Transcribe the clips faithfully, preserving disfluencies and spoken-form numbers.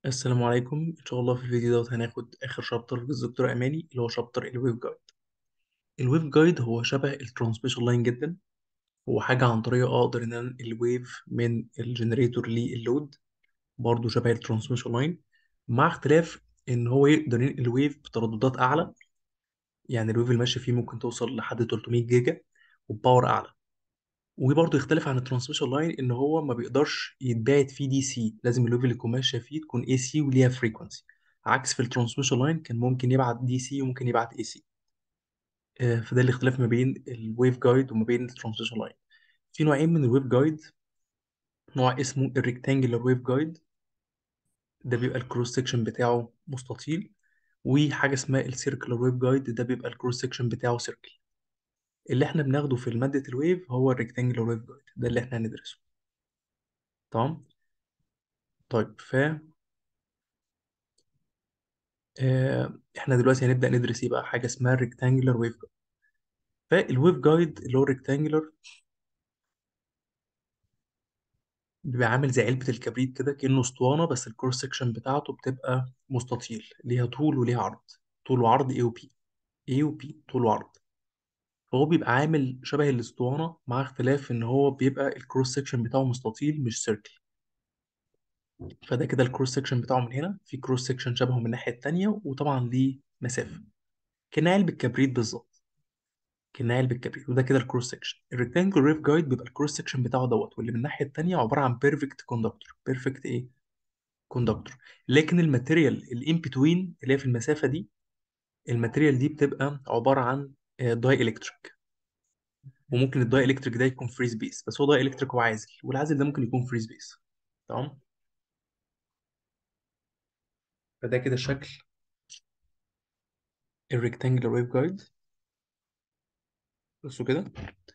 السلام عليكم. ان شاء الله في الفيديو دوت هناخد اخر شابتر في الدكتور اماني اللي هو شابتر الويف جايد. الويف جايد هو شبه الترانسميشن لاين جدا. هو حاجه عن طريقه اقدر ان انا الويف من الجنريتور للود، برضه شبه الترانسميشن لاين، مع اختلاف ان هو يقدر ينقل الويف بترددات اعلى. يعني الويف اللي ماشي فيه ممكن توصل لحد ثلاثمية جيجا وباور اعلى. وبرضه يختلف عن الترانسميشن لاين ان هو ما بيقدرش يتبعت فيه دي سي، لازم الليفل اللي يكون ماشيه فيه تكون اي سي وليها فريكونسي. عكس في الترانسميشن لاين كان ممكن يبعت دي سي وممكن يبعت اي سي. فده الاختلاف ما بين الويف جايد وما بين الترانسميشن لاين. في نوعين من الويف جايد. نوع اسمه الريكتانجلر ويف جايد، ده بيبقى الكروس سكشن بتاعه مستطيل. وحاجه اسمها السيركلر ويف جايد، ده بيبقى الكروس سكشن بتاعه سيركل. اللي احنا بناخده في ماده الويف هو الريكتانجلر ويف جايد، ده اللي احنا هندرسه. تمام. طيب ف آه، احنا دلوقتي هنبدأ ندرس ايه بقى، حاجة اسمها rectangular ويف جايد. فالويف جايد اللي هو rectangular بيبقى عامل زي علبة الكبريت كده، كأنه اسطوانة، بس الكروس سكشن بتاعته بتبقى مستطيل، ليها طول وليها عرض. طول وعرض A و B، A و B طول وعرض. فهو بيبقى عامل شبه الاسطوانة، مع اختلاف ان هو بيبقى الكروس سكشن بتاعه مستطيل مش سيركل. فده كده الكروس سكشن بتاعه، من هنا في كروس سكشن شبهه من الناحية التانية، وطبعا ليه مسافة كأنها علبة كبريت بالظبط. كنايل بالكبريت. وده كده الكروس سكشن. الريكتانجل ريف جايد بيبقى الكروس سكشن بتاعه دوت، واللي من الناحيه التانيه عباره عن بيرفكت كوندكتور. بيرفكت ايه؟ كوندكتور. لكن الماتيريال الان بتوين اللي هي في المسافه دي، الماتيريال دي بتبقى عباره عن داي الكتريك. وممكن الداي الكتريك ده يكون فري سبيس، بس هو داي الكتريك وعازل، والعازل ده ممكن يكون فري سبيس. تمام. فده كده شكل الريكتانجل ويف جايد. بصوا كده.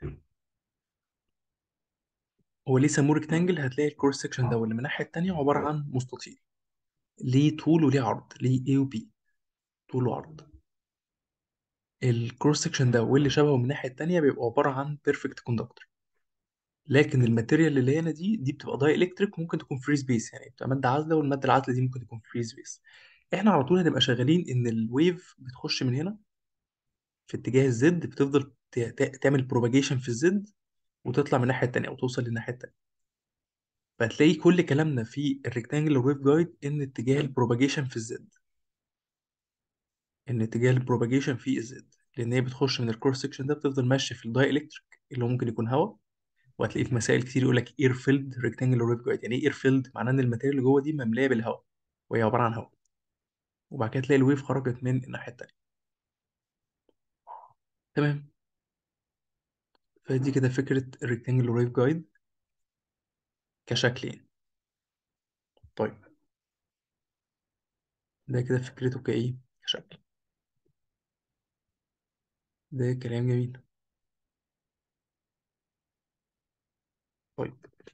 هو ليه سموه ريكتانجل؟ هتلاقي الكروس سكشن ده واللي من الناحيه التانيه عباره عن مستطيل، ليه طول وليه عرض، ليه A و B، طول وعرض. الكروس سكشن ده واللي شبهه من الناحيه التانيه بيبقى عباره عن بيرفكت كوندكتور. لكن الماتيريال اللي هنا دي دي بتبقى داي الكتريك، ممكن تكون فري سبيس، يعني بتبقى ماده عازله، والماده العازله دي ممكن تكون فري سبيس. احنا على طول هنبقى شغالين ان الويف بتخش من هنا في اتجاه الزد، بتفضل ت- ت- تعمل بروباجيشن في الزد، وتطلع من الناحيه التانيه وتوصل للناحيه التانيه. فهتلاقي كل كلامنا في الريكتانجل ويف جايد ان اتجاه البروباجيشن في الزد، ان اتجاه البروباجيشن في الزد، لان هي بتخش من الكروس سكشن ده، بتفضل ماشيه في الداي الكتريك اللي هو ممكن يكون هواء. وهتلاقيه في مسائل كتير يقول لك اير فيلد ريكتانجلر ويف جايد. يعني ايه اير فيلد؟ معناه ان الماتيريال اللي جوه دي ممليه بالهواء، وهي عباره عن هواء. وبعد كده تلاقي الويف خرجت من الناحيه التانيه. تمام. فدي كده فكره الريكتانجلر ويف جايد كشكلين. طيب ده كده فكرته كايه، كشكل. ده كلام جميل. طيب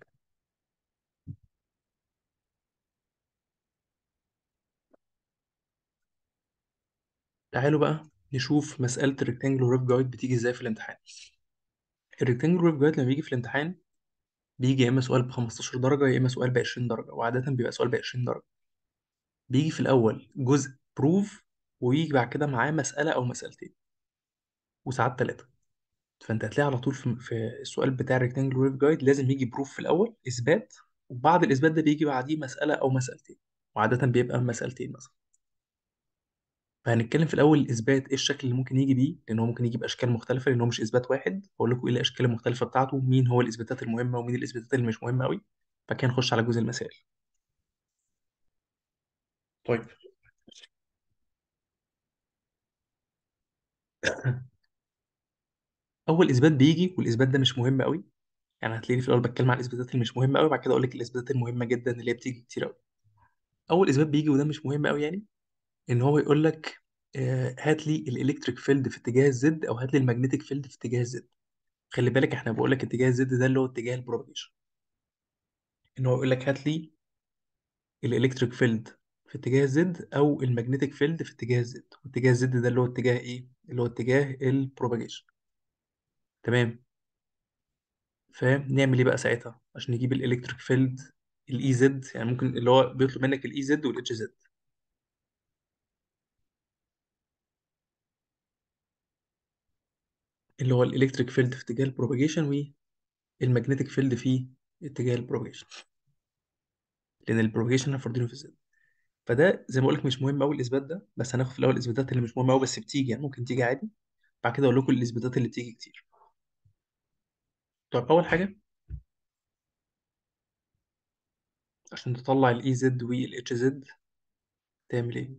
تعالوا بقى نشوف مساله الريكتانجلر ويف جايد بتيجي ازاي في الامتحان. الريكتانجلر ويف جايد لما بيجي في الامتحان، بيجي يا اما سؤال ب خمستاشر درجه، يا اما سؤال ب عشرين درجه، وعاده بيبقى سؤال ب عشرين درجه. بيجي في الاول جزء بروف، ويجي بعد كده معاه مساله او مسالتين، وساعات ثلاثه. فانت هتلاقي على طول في في السؤال بتاع الريكتانجل ويف جايد لازم يجي بروف في الاول، اثبات، وبعد الاثبات ده بيجي بعديه مساله او مسالتين، وعاده بيبقى مسالتين مثلا. فهنتكلم في الاول الاثبات، ايه الشكل اللي ممكن يجي بيه، لان هو ممكن يجي باشكال مختلفه، لان هو مش اثبات واحد. هقول لكم ايه الاشكال المختلفه بتاعته، مين هو الاثباتات المهمه ومين الاثباتات اللي مش مهمه قوي. فكان نخش على جزء المسائل. طيب اول اثبات بيجي، والاثبات ده مش مهم قوي. يعني هتلاقيني في الاول بتكلم عن الاثباتات اللي مش مهمه قوي، بعد كده اقول لك الاثباتات المهمه جدا اللي هي بتيجي كتير قوي. اول اثبات بيجي وده مش مهم قوي يعني، ان هو يقول لك آه، هات لي الالكتريك فيلد في اتجاه الزد، او هات لي المagnetic فيلد في اتجاه الزد. خلي بالك احنا بقول لك اتجاه الزد ده اللي هو اتجاه البروباجيشن. ان هو يقول لك هات لي الالكتريك فيلد في اتجاه الزد، او المagnetic فيلد في اتجاه الزد. واتجاه الزد ده اللي هو اتجاه ايه؟ اللي هو اتجاه البروباجيشن. تمام. فنعمل ايه بقى ساعتها عشان نجيب الالكتريك فيلد الاي زد، يعني ممكن اللي هو بيطلب منك الاي زد والاتش زد، اللي هو الالكتريك فيلد في اتجاه البروباجيشن والمagnetic فيلد في اتجاه البروباجيشن، لان البروباجيشن احنا فاردينه في الزد. فده زي ما بقول لك مش مهم قوي الاثبات ده، بس هناخد في الاول الاثباتات اللي مش مهمه قوي بس بتيجي، يعني ممكن تيجي عادي. بعد كده اقول لكم الاثباتات اللي بتيجي كتير. طب اول حاجه، عشان تطلع الاي زد والاتش زد تعمل ايه؟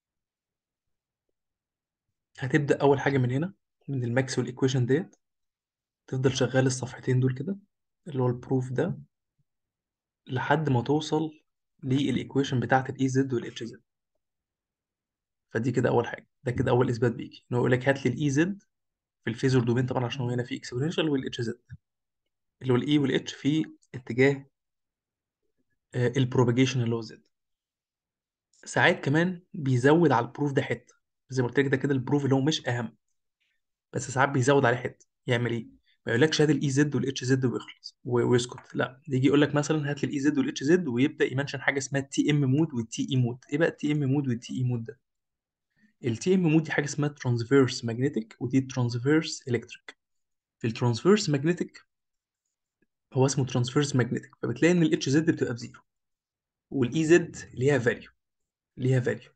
هتبدا اول حاجه من هنا، من الماكسويل ايكويشن ديت، تفضل شغال الصفحتين دول كده، اللي هو البروف ده، لحد ما توصل للايكويشن بتاعت الاي زد والاتش زد. فدي كده اول حاجه، ده كده اول اثبات بيجي، ان هو يقول لك هات لي الاي زد في الفيزور دومين طبعا، عشان هو هنا في اكسبوننشال، والاتش زد اللي هو الاي والاتش في اتجاه البروباجيشن اللي هو زد. ساعات كمان بيزود على البروف ده حته، زي ما قلت لك ده كده البروف اللي هو مش اهم، بس ساعات بيزود عليه حته. يعمل ايه؟ ما يقولكش هات الاي زد والاتش زد ويخلص و- ويسكت، لا، يجي يقول لك مثلا هات لي الاي زد والاتش زد، ويبدا يمنشن حاجه اسمها التي ام مود والتي اي مود. ايه بقى التي ام مود والتي اي مود ده؟ التي ام مود دي حاجه اسمها ترانسفيرس ماجنتيك، ودي ترانسفيرس الكتريك. في الترانسفيرس ماجنتيك هو اسمه ترانسفيرس ماجنتيك، فبتلاقي ان الاتش زد بتبقى بزيرو، والاي زد ليها فاليو، ليها فاليو.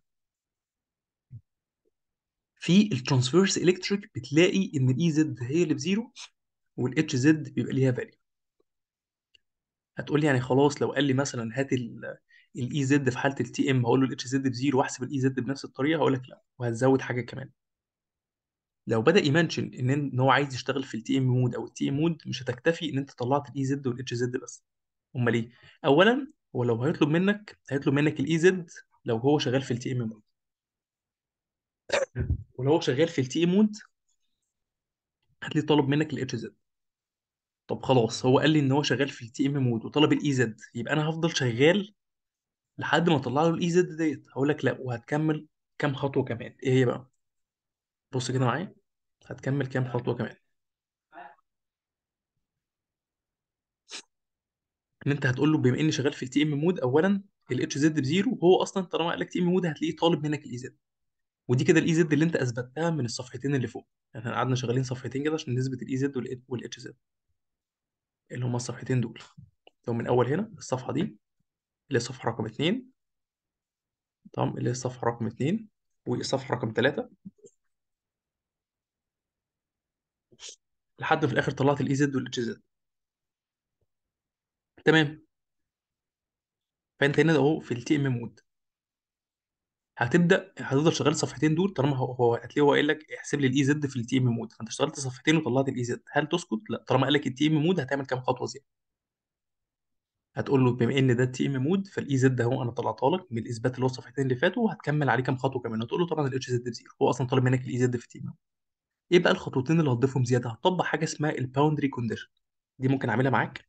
في الترانسفيرس الكتريك بتلاقي ان الاي زد هي اللي بزيرو، والاتش زد بيبقى ليها فاليو. هتقول لي يعني خلاص، لو قال لي مثلا هات الاي زد في حاله التي ام، هقول له الاتش زد بزيرو واحسب الاي زد بنفس الطريقه؟ هقول لك لا، وهتزود حاجه كمان. لو بدا يمنشن ان ان هو عايز يشتغل في التي ام مود او التي ام مود، مش هتكتفي ان انت طلعت الاي زد والاتش زد بس. امال ايه؟ اولا، هو لو هيطلب منك هيطلب منك الاي زد لو هو شغال في التي ام مود، ولو هو شغال في التي ام مود هتلاقيه طالب منك الاتش زد. طب خلاص، هو قال لي ان هو شغال في التي ام مود وطلب الاي زد، يبقى انا هفضل شغال لحد ما اطلع له الاي زد ديت؟ هقول لك لا، وهتكمل كام خطوه كمان. ايه هي بقى؟ بص كده معايا، هتكمل كام خطوه كمان. ان انت هتقول له بما اني شغال في التي ام مود، اولا الاتش زد بزيرو، وهو اصلا طالما قال لك تي ام مود هتلاقيه طالب منك الاي زد. ودي كده الاي زد اللي انت اثبتها من الصفحتين اللي فوق. يعني احنا قعدنا شغالين صفحتين كده عشان نثبت الاي زد والاتش زد، اللي هما الصفحتين دول. لو من اول هنا الصفحه دي، اللي هي الصفحه رقم اتنين، تمام، اللي هي الصفحه رقم اتنين، والصفحه رقم تلاته، لحد في الاخر طلعت الاي زد والاتش زد. تمام. فانت هنا اهو في التي ام مود، هتبدا هتفضل شغال الصفحتين دول، طالما هو هو هتلاقيه هو قايل لك احسب لي الاي زد في التي ام مود، فانت اشتغلت صفحتين وطلعت الاي زد. هل تسكت؟ لا، طالما قال لك التي ام مود هتعمل كام خطوه زياده. هتقول له بما ان ده التي ام مود، فالاي زد اهو انا طلعتها لك من الاثبات اللي هو الصفحتين اللي فاتوا، وهتكمل عليه كام خطوه كمان. هتقول له طبعا الاتش زد بزيرو، هو اصلا طالب منك الاي زد في التي ام. ايه بقى الخطوتين اللي هتضيفهم زياده؟ هتطبق حاجه اسمها الباوندري كونديشن. دي ممكن اعملها معاك.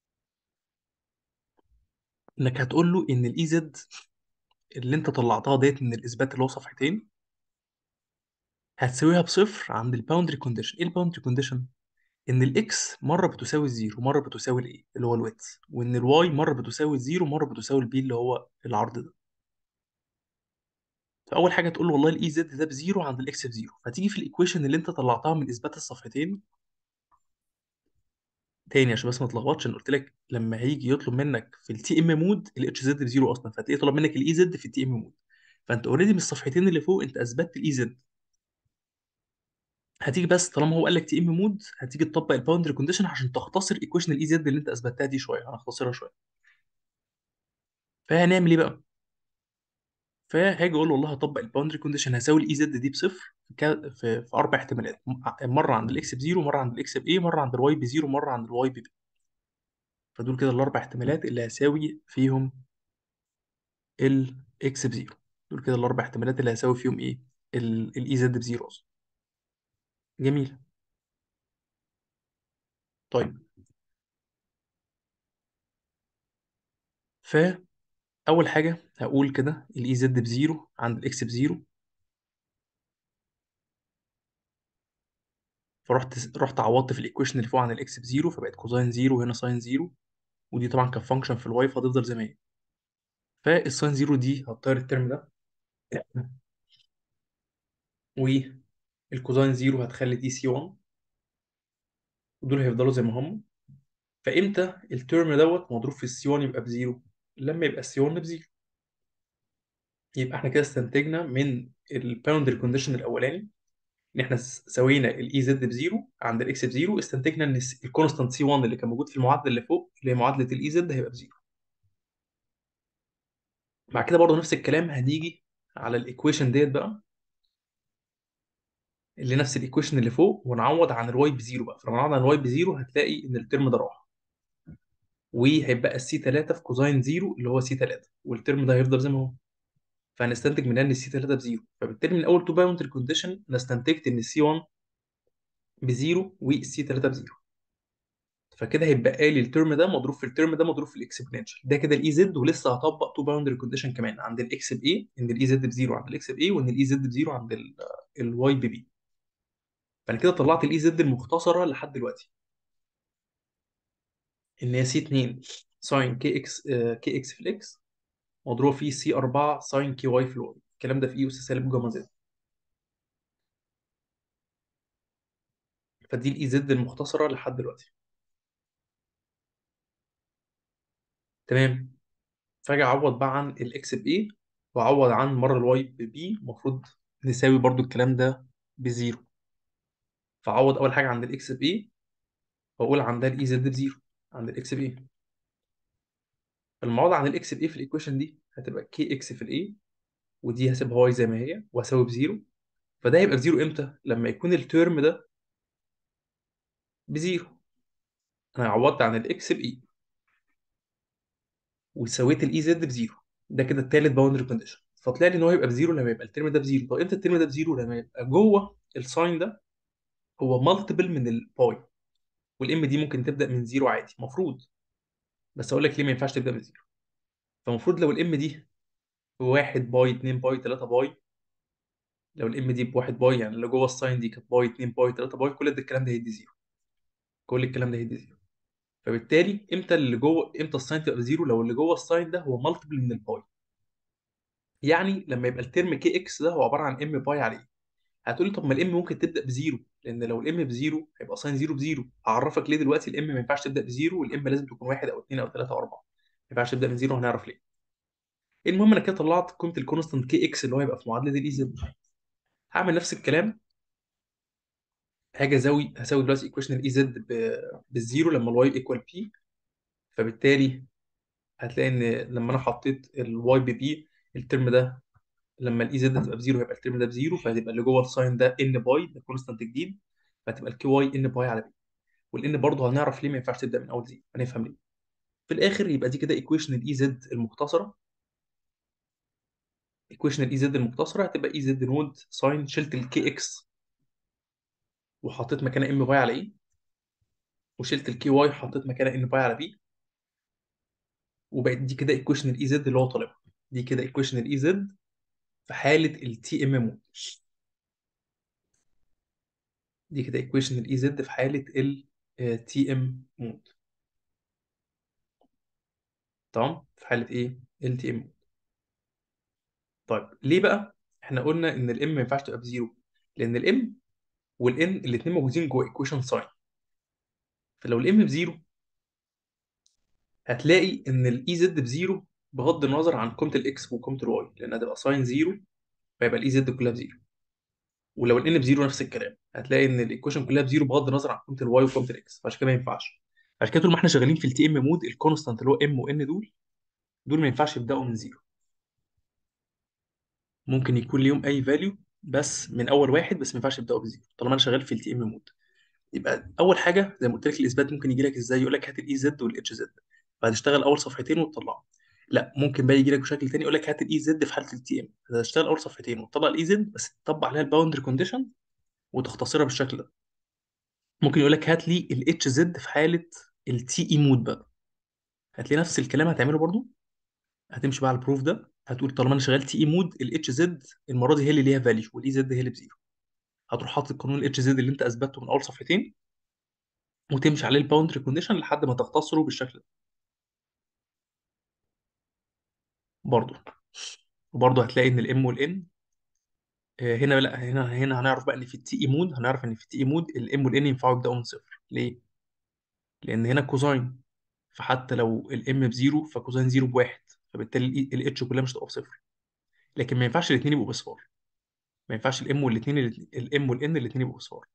انك هتقول له ان الاي زد اللي انت طلعتها ديت من الاثبات اللي هو صفحتين، هتساويها بصفر عند الباوندري كونديشن. ايه الباوندري كونديشن؟ ان الاكس مره بتساوي الزيرو، مره بتساوي الايه اللي هو الويتس، وان الواي مره بتساوي الزيرو، مره بتساوي البي اللي هو العرض ده. فاول حاجه تقول له والله الاي زد ده بزيرو عند الاكس بزيرو، فتيجي في الايكويشن اللي انت طلعتها من اثبات الصفحتين. تاني عشان بس ما تلخبطش، انا قلت لك لما هيجي يطلب منك في التي ام مود الاتش زد بزيرو اصلا، فتلاقيه طلب منك الاي زد في التي ام مود. فانت اوريدي من الصفحتين اللي فوق انت اثبتت الاي زد. هتيجي بس طالما هو قال لك تي ام مود، هتيجي تطبق الباوندري كونديشن عشان تختصر ايكويشن الاي زد اللي انت اثبتها دي شويه، هنختصرها شويه. فهنعمل ايه بقى؟ فهاجي اقول له والله هطبق الباوندري كونديشن، هساوي الاي زد دي بصفر في, كا- في, في اربع احتمالات، م- مره عند الاكس بزيرو، مره عند الاكس بايه، مره عند الواي بزيرو، مره عند الواي ببي. فدول كده الاربع احتمالات اللي هساوي فيهم الاكس بزيرو. دول كده الاربع احتمالات اللي هساوي فيهم ايه؟ الاي زد بزيرو اصلا. جميل. طيب، فاول حاجه هقول كده الاي زد بزيرو عند الاكس بزيرو. فرحت رحت عوضت في الايكويشن اللي فوق عن الاكس بزيرو، فبقت كوزاين زيرو، هنا ساين زيرو، ودي طبعا كانت فانكشن في الواي فهتفضل زي ما هي. فالساين زيرو دي هتطير الترم ده، والكوزاين زيرو هتخلي دي سي واحد، ودول هيفضلوا زي ما هم. فامتى الترم دوت مضروب في السي واحد يبقى بزيرو؟ لما يبقى السي واحد بزيرو. يبقى احنا كده استنتجنا من الباوندري كونديشن الاولاني ان احنا س- سوينا الاي زد بزيرو عند الاكس بزيرو، استنتجنا ان الكونستانت سي واحد اللي كان موجود في المعادله اللي فوق اللي هي معادله الاي زد هيبقى بزيرو. بعد كده برضه نفس الكلام هنيجي على الايكويشن ديت بقى، اللي نفس الايكويشن اللي فوق، ونعوض عن الواي بزيرو بقى. فلما نعوض عن الواي بزيرو هتلاقي ان الترم ده راح، وهيبقى السي ثلاثة في كوزاين زيرو اللي هو سي ثلاثة، والترم ده هيفضل زي ما هو. فهنستنتج منها ان السي ثلاثة بزيرو، فبالتالي من اول تو باوندري كونديشن انا استنتجت ان السي واحد بزيرو والسي ثلاثة بزيرو. فكده هيبقى لي الترم ده مضروب في الترم ده مضروب في الاكسبوننشال ده كده الاي زد، ولسه هطبق تو باوندري كونديشن كمان عند الاكس باي، ان الاي زد بزيرو عند الاكس باي، وان الاي زد بزيرو عند الواي بي. فانا كده طلعت الاي زد المختصره لحد دلوقتي ان هي سي اتنين ساين كي اكس، كي اكس في الاكس، مضروب في سي اربعة ساين كي واي في الواي. الكلام ده في اي اس سالب جاما زد. فدي الاي زد المختصره لحد دلوقتي. تمام. فاجي اعوض بقى عن الاكس باي، واعوض عن مره الواي ببي، المفروض نساوي برضو الكلام ده بزيرو. فاعوض اول حاجه عند الاكس باي، واقول عندها الاي زد بزيرو عند الاكس باي. المعوض عن الاكس باي في الايكويشن دي هتبقى كي اكس في الاي، ودي هسيبها واي زي ما هي وهساوي بزيرو. فده هيبقى بزيرو امتى؟ لما يكون الترم ده بزيرو. انا عوضت عن الاكس باي وسويت الاي زد بزيرو، ده كده التالت باوندري كونديشن. فطلع لي ان هو يبقى بزيرو لما يبقى الترم ده بزيرو. طب امتى الترم ده بزيرو؟ لما يبقى جوه الساين ده هو مالتيبل من الباي، والام دي ممكن تبدا من زيرو عادي المفروض. بس اقول لك ليه ما ينفعش تبدا من زيرو. فالمفروض لو الام دي واحد باي اتنين باي تلاتة باي، لو الام دي بواحد باي يعني اللي جوه الساين دي كانت باي اتنين باي تلاتة باي، كل ده الكلام ده هيدي زيرو. كل الكلام ده هيدي زيرو. فبالتالي امتى اللي جوه، امتى الساين تبقى زيرو؟ لو اللي جوه الساين ده هو مالتيبل من الباي. يعني لما يبقى الترم كي اكس ده هو عباره عن ام باي عليه. هتقولي طب ما الام ممكن تبدا بزيرو، لان لو الام بزيرو هيبقى ساين زيرو بزيرو. هعرفك ليه دلوقتي الام ما ينفعش تبدا بزيرو، والام لازم تكون واحد او اثنين او ثلاثه او اربعه. ما ينفعش تبدا من زيرو، وهنعرف ليه. المهم انا كده طلعت قيمه الكونستنت كي اكس اللي هو هيبقى في معادله الاي زد. هعمل نفس الكلام. هاجي ازاوي هساوي دلوقتي ايكويشن الاي زد بالزيرو لما الواي ايكوال بي. فبالتالي هتلاقي ان لما انا حطيت الواي ببي، الترم ده لما الاي زد تبقى بزيرو هيبقى الترم ده بزيرو، فهتبقى اللي جوه الساين ده ان باي، ده كونستنت جديد. فهتبقى الكي واي ان باي على بي. والان برضه هنعرف ليه ما ينفعش تبدا من اول زيرو، هنفهم ليه في الاخر. يبقى دي كده ايكويشن الاي زد المختصره. ايكويشن الاي زد المختصره هتبقى اي زد نود ساين، شلت الكي اكس وحطيت مكانها ام باي على اي، وشلت الكي واي حطيت مكانها ان باي على بي. وبقت دي كده ايكويشن الاي زد اللي هو طالبها. دي كده ايكويشن الاي زد في حاله التي ام مود. دي كده ايكويشن الاي زد في حاله التي ام مود. تمام، في حاله ايه؟ التي ام. طيب ليه بقى احنا قلنا ان الام ما ينفعش تبقى بزيرو؟ لان الام والان الاثنين موجودين جوه ايكويشن ساين. فلو الام بزيرو هتلاقي ان الاي زد بزيرو بغض النظر عن قيمه الاكس وقيمه الواي، لان هتبقى ساين زيرو، فيبقى الاي زد كلها بزيرو. ولو الان بزيرو نفس الكلام، هتلاقي ان الايكويشن كلها بزيرو بغض النظر عن قيمه الواي وقيمه الاكس. فعشان كده ما ينفعش. عشان كده طول ما احنا شغالين في التي ام مود، الكونستانت اللي هو ام وان دول دول ما ينفعش يبداوا من زيرو. ممكن يكون ليهم اي فاليو بس من اول واحد، بس ما ينفعش يبداوا بزيرو طالما انا شغال في التي ام مود. يبقى اول حاجه زي ما قلت لك الاثبات ممكن يجي لك ازاي؟ يقول لك هات الاي زد والاتش زد، فهتشتغل اول صفحتين وتطلعهم. لا، ممكن بقى يجي لك بشكل تاني يقول لك هات الاي زد في حاله التي ام، هتشتغل اول صفحتين وتطلع الاي زد بس تطبق عليها الباوندري كونديشن وتختصرها بالشكل ده. ممكن يقول لك هات لي الاتش زد في حاله التي اي مود بقى، هتلاقي نفس الكلام هتعمله برضو. هتمشي بقى على البروف ده، هتقول طالما انا شغال تي اي مود، الاتش زد المره دي هي اللي ليها فاليو والاي زد هي اللي بزيرو. هتروح حاطط قانون الاتش زد اللي انت اثبته من اول صفحتين، وتمشي عليه الباوندري كونديشن لحد ما تختصره بالشكل ده. برضه. وبرضه هتلاقي ان الام والان هنا، لا هنا هنا هنعرف بقى ان في التي اي مود، هنعرف ان في التي اي مود الام والان ينفعوا يبداوا من صفر. ليه؟ لان هنا كوزاين، فحتى لو الام بزيرو فكوزاين زيرو بواحد، فبالتالي الاتش كلها مش هتبقى بصفر. لكن ما ينفعش الاثنين يبقوا بصفار. ما ينفعش الام والاثنين، الام والان الاثنين يبقوا بصفار.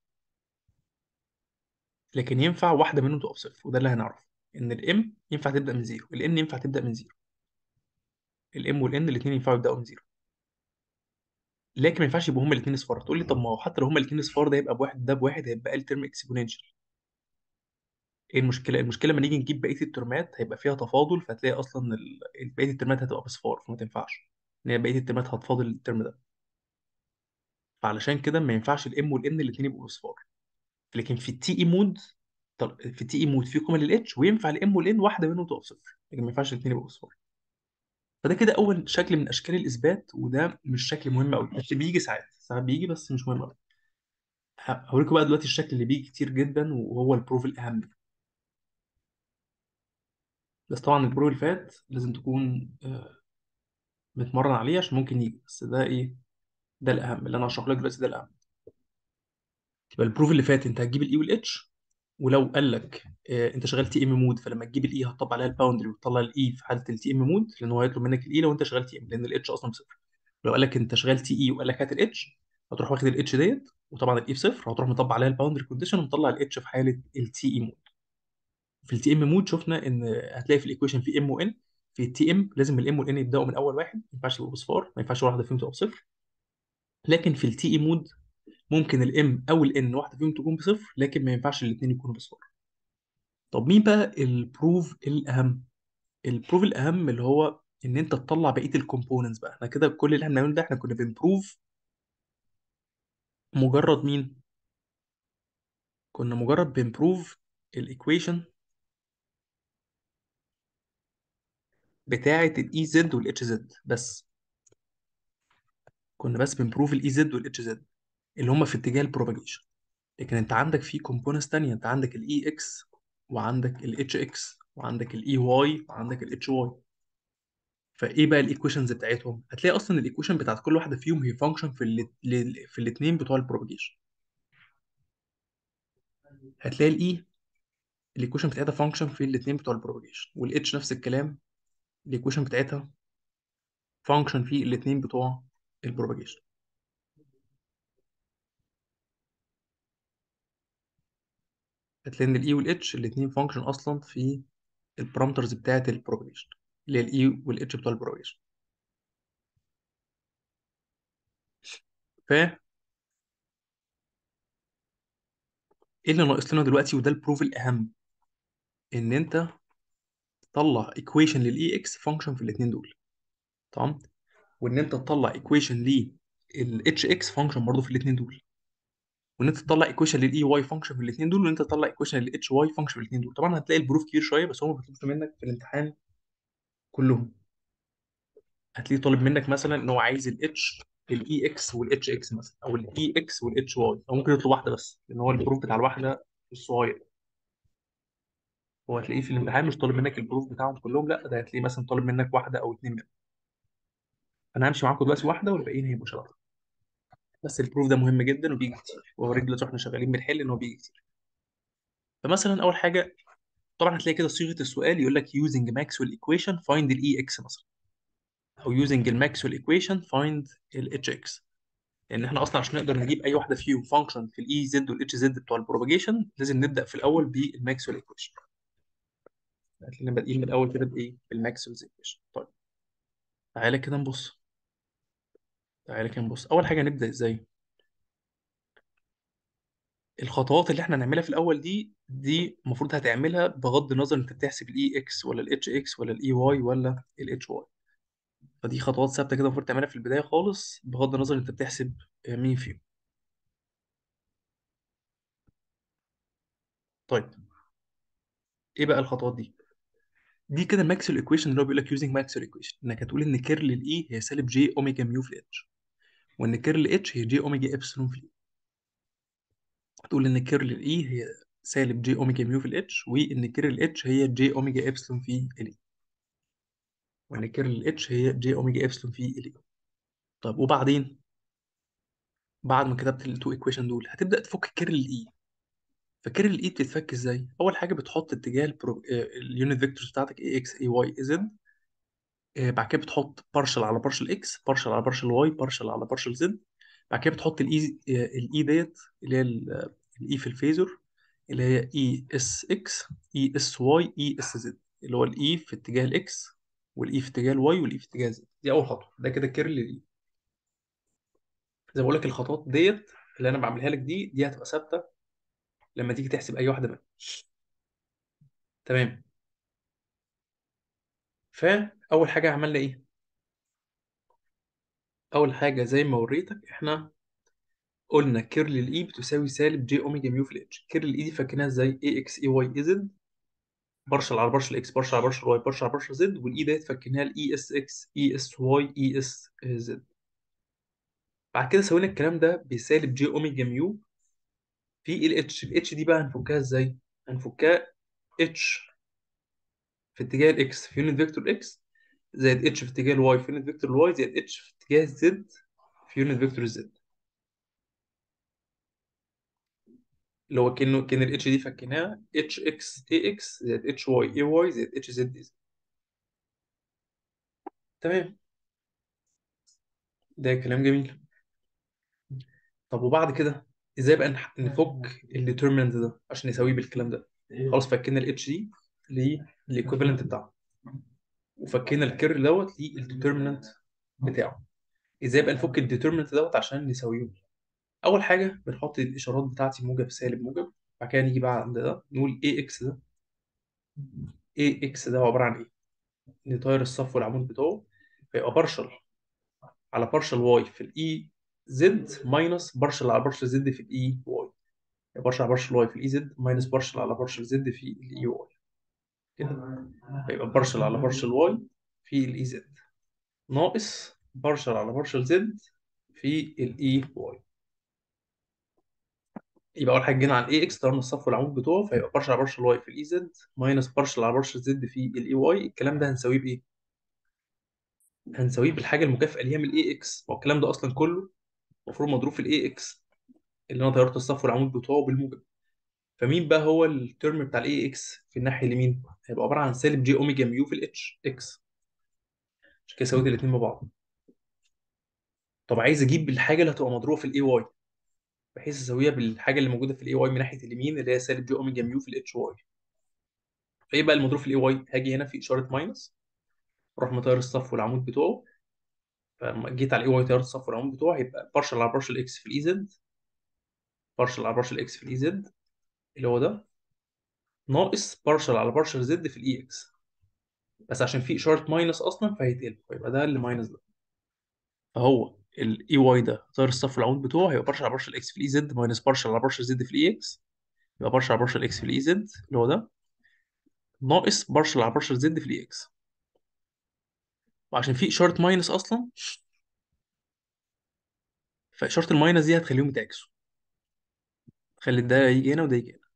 لكن ينفع واحده منهم تبقى بصفر، وده اللي هنعرفه. ان الام ينفع تبدا من زيرو، الان ينفع تبدا من زيرو. الام والان الاثنين ينفعوا يبداوا من زيرو. لكن ما ينفعش يبقوا هما الاثنين صفار. تقول لي طب ما هو حتى لو هما الاثنين صفار ده يبقى بواحد ده بواحد، هيبقى الترم اكسبوننشال. ايه المشكله؟ المشكله لما نيجي نجيب بقيه الترمات هيبقى فيها تفاضل، فتلاقي اصلا ال- بقيه الترمات هتبقى بصفار، فما تنفعش ان هي بقيه الترمات هتفاضل الترم ده. فعلشان كده ما ينفعش الام والان الاثنين يبقوا بصفار. لكن في التي اي مود، طب في التي اي مود في قيمه للاتش، وينفع الام والان واحده منهم تبقى بصفر، لكن ما ينفعش الاثنين يبقوا بصفار. فده كده اول شكل من اشكال الاثبات، وده مش شكل مهم قوي، بس بيجي ساعات ساعات بيجي، بس مش مهم قوي. هوريكم بقى دلوقتي الشكل اللي بيجي كتير جدا، وهو البروف الاهم. بس طبعا البروف اللي فات لازم تكون آه، متمرن عليه عشان ممكن يجي، بس ده ايه، ده الاهم اللي انا هشرح لك دلوقتي، ده الاهم. يبقى البروف اللي فات انت هتجيب الاي والاتش، ولو قال لك آه، انت شغال تي ام مود، فلما تجيب الاي هتطبق عليها الباوندري وتطلع الاي في حاله التي ام مود، لان هو هيطلب منك الاي لو انت شغال تي ام، لان الاتش اصلا بصفر. لو قال لك انت شغال تي اي وقال لك هات الاتش، هتروح واخد الاتش ديت، وطبعا الاي بصفر، هتروح مطبق عليها الباوندري كونديشن ومطلع الاتش في حاله التي اي مود. في التي ام مود شفنا ان هتلاقي في الايكويشن في ام وان. في التي ام لازم الام والان يبداوا من اول واحد، ما ينفعش يبقوا بصفار، ما ينفعش واحده فيهم تبقى بصفر. لكن في التي اي مود ممكن الام او الان واحده فيهم تكون بصفر، لكن ما ينفعش الاثنين يكونوا بصفار. طب مين بقى البروف الاهم؟ البروف الاهم اللي هو ان انت تطلع بقيه الكومبوننتس بقى. احنا كده كل اللي احنا بنعمله ده احنا كنا بنبروف مجرد مين؟ كنا مجرد بنبروف الايكويشن بتاعه الاي زد والاتش زد بس. كنا بس بنبروف الاي زد والاتش زد اللي هم في اتجاه البروباجيشن. لكن انت عندك في كومبوننتس تانية، انت عندك الاي اكس، وعندك الاتش اكس، وعندك الاي واي، وعندك الاتش واي. فايه بقى الايكويشنز بتاعتهم؟ هتلاقي اصلا الايكويشن بتاعت كل واحده فيهم هي فانكشن في ال في الاثنين بتوع البروباجيشن. هتلاقي الاي الايكويشن بتاعتها فانكشن في الاثنين بتوع البروباجيشن، والاتش نفس الكلام، الايكويشن بتاعتها فانكشن في الاثنين بتوع البروباجيشن. هتلاقي ان الاي والاتش الاثنين فانكشن اصلا في البارامترز بتاعت البروباجيشن، اللي هي الاي والاتش بتوع البروباجيشن. فايه اللي ناقص لنا دلوقتي، وده البروف الاهم، ان انت تطلع ايكويشن للاي اكس فانكشن في الاثنين دول. تمام. وان انت تطلع ايكويشن للاتش اكس فانكشن برضه في الاثنين دول. وان انت تطلع ايكويشن للاي واي فانكشن في الاثنين دول، وان انت تطلع ايكويشن للاتش واي فانكشن في الاثنين دول. طبعا هتلاقي البروف كتير شويه، بس هو ما بيطلبش منك في الامتحان كلهم. هتلاقيه طالب منك مثلا ان هو عايز الاتش الاي اكس والاتش اكس مثلا، او الاي اكس والاتش واي، او ممكن يطلب واحده بس لان هو البروف بتاع الواحده الصغير. هو هتلاقيه في الامتحان مش طالب منك البروف بتاعهم كلهم، لا ده هتلاقيه مثلا طالب منك واحده او اتنين منهم. انا همشي معاكم دلوقتي واحده، والباقيين هيبقوا شباب. بس البروف ده مهم جدا وبيجي كتير، وهوريك دلوقتي واحنا شغالين بنحل ان هو بيجي كتير. فمثلا اول حاجه، طبعا هتلاقي كده صيغه السؤال يقول لك using Maxwell equation find ال E X مثلا، او using ال Maxwell equation find ال H X. لان احنا اصلا عشان نقدر نجيب اي واحده فيهم فانكشن في الاي زد والاتش زد بتوع البروباجيشن لازم نبدا في الاول بالماكسويل ايكويشن. هتلاقينا بادئين من الاول كده بايه؟ بالماكسويل ايكويشن. طيب تعالى كده نبص. تعالى كده نبص اول حاجه نبدا ازاي. الخطوات اللي احنا هنعملها في الاول دي دي المفروض هتعملها بغض النظر انت بتحسب الاي اكس ولا الاتش اكس ولا الاي واي ولا الاتش واي. فدي خطوات ثابته كده المفروض تعملها في البدايه خالص، بغض النظر انت بتحسب مين فيهم. طيب ايه بقى الخطوات دي؟ دي كده ماكسويل ايكويشن، اللي هو بيقول لك يوزنج ماكسويل ايكويشن، انك هتقول ان كيرل الاي هي سالب جي اوميجا ميو في الاتش، وان كيرل اتش هي جي اوميجا ابسلون في الاي. هتقول ان كيرل الاي هي سالب جي اوميجا ميو في الاتش، وان كيرل اتش هي جي اوميجا ابسلون في الاي. وان كيرل الاتش هي جي اوميجا ابسلون في ال. طيب وبعدين بعد ما كتبت التو ايكويشن دول هتبدا تفك كيرل الاي. فكيرل الاي بتتفك ازاي؟ اول حاجه بتحط اتجاه اليونت فيكتورز بتاعتك اي اكس اي واي اي زد. بعد كده بتحط بارشل على بارشل اكس، بارشل على بارشل واي، بارشل على بارشل زد. بعد كده بتحط الاي الاي ديت اللي هي الاي في الفيزور، اللي هي اي اس اكس، اي اس واي، اي اس زد، اللي هو الاي في اتجاه الاكس، والاي في اتجاه الواي، والاي في اتجاه زد. دي اول خطوه، ده كده كيرل الاي. زي ما بقول لك الخطوات ديت اللي انا بعملها لك دي دي هتبقى ثابته لما تيجي تحسب اي واحده منهم. تمام. فاول حاجه عملنا ايه؟ اول حاجه زي ما وريتك احنا قلنا كيرل الاي بتساوي سالب جي اوميجا ميو في الاتش. كيرل الاي دي فاكرينها ازاي؟ اي اكس اي واي اي زد، بارشل على بارشل اكس، بارشل على بارشل واي، بارشل على بارشل زد. والاي ديت فاكرينها الاي اس اكس، اي اس واي، اي اس زد. بعد كده سوينا الكلام ده بسالب جي اوميجا ميو في الاتش. الاتش دي بقى هنفكها ازاي؟ هنفكها اتش في اتجاه الاكس في يونت فيكتور اكس، زائد اتش في اتجاه الواي في يونت فيكتور الواي، زائد اتش في اتجاه زد في يونت فيكتور الزد. اللي هو كأنه كان الاتش دي فكيناها اتش اكس اي اكس زائد اتش واي اي واي زائد اتش زد زد. تمام. ده كلام جميل. طب وبعد كده ازاي بقى نح- نفك الديترمنت ده عشان نساويه بالكلام ده؟ خلاص فكينا الاتش دي للايكويفالنت بتاعه، وفكينا الكيرل دوت للديترمنت بتاعه. ازاي بقى نفك الديترمنت دوت عشان نساويه؟ اول حاجه بنحط الاشارات بتاعتي موجب سالب موجب. بعد كده نيجي بقى عند ده نقول اي اكس ده، اي اكس ده عباره عن ايه؟ نطير الصف والعمود بتاعه، فيبقى بارشل على بارشل واي في الاي زد ماينس بارشل على بارشل زد في الاي واي. بارشل على بارشل واي في الاي زد ماينس بارشل على بارشل زد في الاي واي. كده فيبقى بارشل على بارشل واي في الاي زد ناقص بارشل على بارشل زد في الاي واي. يبقى اول حاجه جينا على الاي اكس طيرنا الصف والعمود بتوعه، فيبقى بارشل على بارشل واي في الاي زد ماينس بارشل على بارشل زد في الاي واي. الكلام ده هنساويه بايه؟ هنساويه بالحاجه المكافئه اللي هي من الاي اكس. هو الكلام ده اصلا كله المفروض مضروب في الاي اكس اللي انا طيرت الصف والعمود بتوعه بالموجب. فمين بقى هو الترم بتاع الاي اكس في الناحيه اليمين؟ هيبقى عباره عن سالب جي اوميجا ميو في الاتش اكس. عشان كده سويت الاثنين مع بعض. طب عايز اجيب الحاجه اللي هتبقى مضروبه في الاي واي، بحيث اسويها بالحاجه اللي موجوده في الاي واي من ناحيه اليمين اللي هي سالب جي اوميجا ميو في الاتش واي. فايه بقى المضروب في الاي واي؟ هاجي هنا في اشاره ماينس، اروح مطير الصف والعمود بتوعه. فلما جيت على الاي واي طيرت الصف والعمود بتوعه هيبقى بارشل على بارشل اكس في الاي زد، بارشل على بارشل اكس في الاي زد اللي هو ده، ناقص بارشل على بارشل زد في الاي اكس. بس عشان في اشاره ماينس اصلا فهيتقلب، فيبقى ده اللي ماينس ده. فهو الاي واي ده طير الصف والعمود بتوعه هيبقى بارشل على بارشل اكس في الاي زد ماينس بارشل على بارشل زد في الاي اكس. يبقى بارشل على بارشل اكس في الاي زد اللي هو ده، ناقص بارشل على بارشل زد في الاي اكس. وعشان في اشاره ماينس اصلا فاشاره الماينس دي هتخليهم يتعكسوا، تخلي ده يجي هنا وده يجي هنا.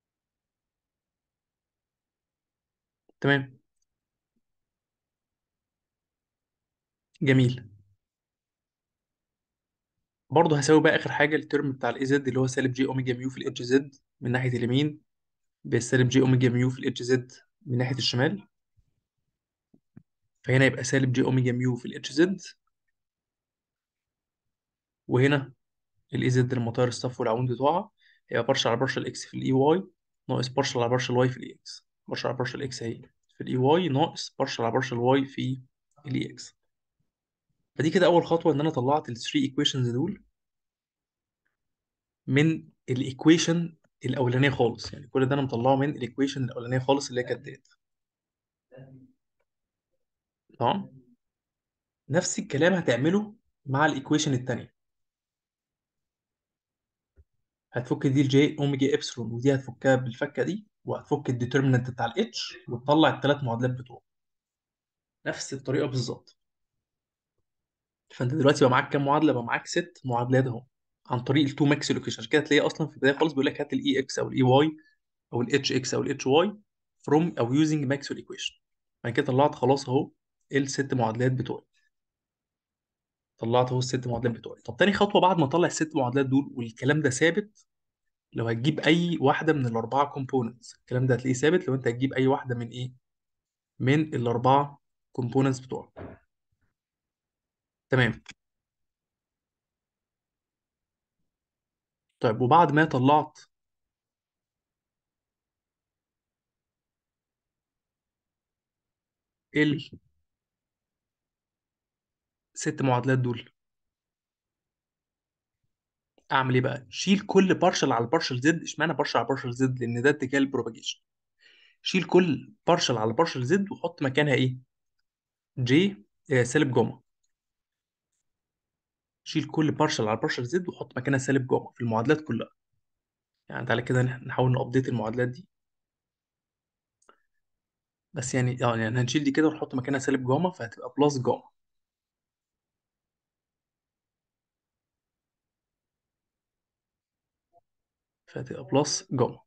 تمام. جميل. برضه هساوي بقى اخر حاجه الترم بتاع الاي زد اللي هو سالب جي اوميجا ميو في الاتش زد من ناحيه اليمين، بسالب جي اوميجا ميو في الاتش زد من ناحيه الشمال. فهنا يبقى سالب جي اوميجا ميو في الاتش زد، وهنا الاي زد لما طير الصف والعمود بتوعها هيبقى بارشل على بارشل اكس في الاي واي ناقص بارشل على بارشل واي في الاي اكس. بارشل على بارشل اكس اهي في الاي واي ناقص بارشل على بارشل واي في الاي اكس. فدي كده اول خطوه ان انا طلعت الثري ايكويشنز دول من الايكويشن الاولانيه خالص. يعني كل ده انا مطلعه من الايكويشن الاولانيه خالص اللي هي كانت ديت. تمام. نفس الكلام هتعمله مع الايكويشن الثانيه. هتفك دي الجي اوميجا ابسلون ودي هتفكها بالفكه دي، وهتفك الديترمينانت بتاع الاتش وتطلع الثلاث معادلات بتوعه نفس الطريقه بالظبط. فانت دلوقتي بقى معاك كام معادله؟ بقى معاك ست معادلات اهو عن طريق التو ماكس لوكيشن. عشان كده تلاقي اصلا في البدايه خالص بيقول لك هات الاي اكس او الاي واي او الاتش اكس او الاتش واي فروم او يوزنج ماكسويل ايكويشن. بعد كده طلعت خلاص اهو الست معادلات بتوعي. طلعت اهو الست معادلات بتوعي. طب تاني خطوه بعد ما اطلع الست معادلات دول والكلام ده ثابت، لو هتجيب اي واحده من الاربعه كومبوننتس، الكلام ده هتلاقيه ثابت لو انت هتجيب اي واحده من ايه، من الاربعه كومبوننتس بتوعك. تمام. طيب وبعد ما طلعت الست معادلات دول، اعمل ايه بقى؟ شيل كل بارشل على البارشل زد. اشمعنى بارشل على البارشل زد؟ لان ده اتجاه البروباجيشن. شيل كل بارشل على البارشل زد وحط مكانها ايه؟ جي آه سالب جاما. شيل كل بارشل على البارشل زد وحط مكانها سالب جاما في المعادلات كلها. يعني تعالى كده نح- نحاول نابديت المعادلات دي. بس يعني اه يعني هنشيل دي كده ونحط مكانها سالب جاما فهتبقى بلس جاما. فهتبقى بلس جاما.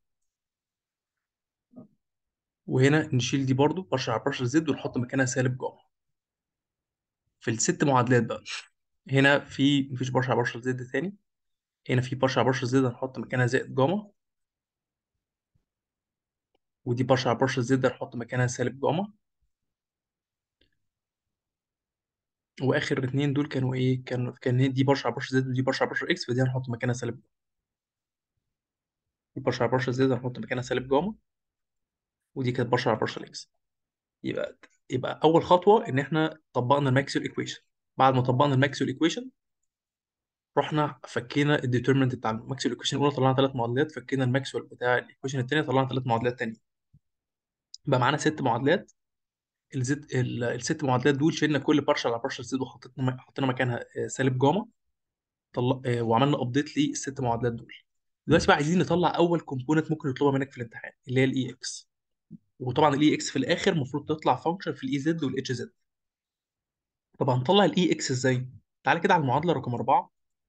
وهنا نشيل دي برضو بارشل على بارشل زد ونحط مكانها سالب جاما. في الست معادلات بقى، هنا في مفيش بارشل على بارشل زد تاني. هنا في بارشل على بارشل زد هنحط مكانها زائد جاما. ودي بارشل على بارشل زد هنحط مكانها سالب جاما. واخر اتنين دول كانوا ايه؟ كانوا كان دي بارشل على بارشل زد ودي بارشل على بارشل اكس، فدي هنحط مكانها سالب جاما. دي بارشل على بارشل زد هنحط مكانها سالب جاما. ودي كانت بارشل على بارشل اكس. يبقى يبقى اول خطوه ان احنا طبقنا الماكسويل ايكويشن. بعد ما طبقنا الماكسويل ايكويشن رحنا فكينا الديترمنت بتاع الماكسويل ايكويشن الاولى، طلعنا ثلاث معادلات. فكينا الماكسويل بتاع الايكويشن الثانيه طلعنا ثلاث معادلات تانية. بقى معانا ست معادلات. الزد ال- الست معادلات دول شلنا كل بارشل على بارشل زد وحطينا حطينا مكانها آه، سالب جاما. طلع آه، وعملنا ابديت للست معادلات دول. دلوقتي بقى عايزين نطلع اول كومبوننت ممكن يطلبها منك في الامتحان اللي هي الاي اكس. وطبعا الاي اكس في الاخر المفروض تطلع فانكشن في الاي زد والاتش زد. طب هنطلع الاي اكس ازاي؟ تعالى كده على المعادله رقم أربعة.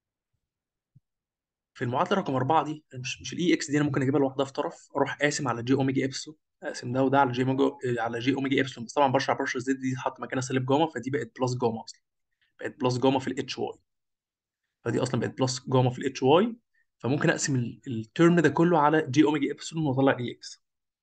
في المعادله رقم أربعة دي مش مش الاي اكس دي انا ممكن اجيبها لوحدها في طرف، اروح قاسم على جي اوميجا ابسلون. اقسم ده وده على جي اوميجا على جي اوميجا ابسلون. بس طبعا برشا برشا زد دي حط مكانها سالب جاما فدي بقت بلس جاما اصلا. بقت بلس جاما في الاتش واي. فدي اصلا بقت بلس جاما في الاتش واي. فممكن اقسم ال- الترم ده كله على جي اوميجا ابسلون واطلع اي اكس.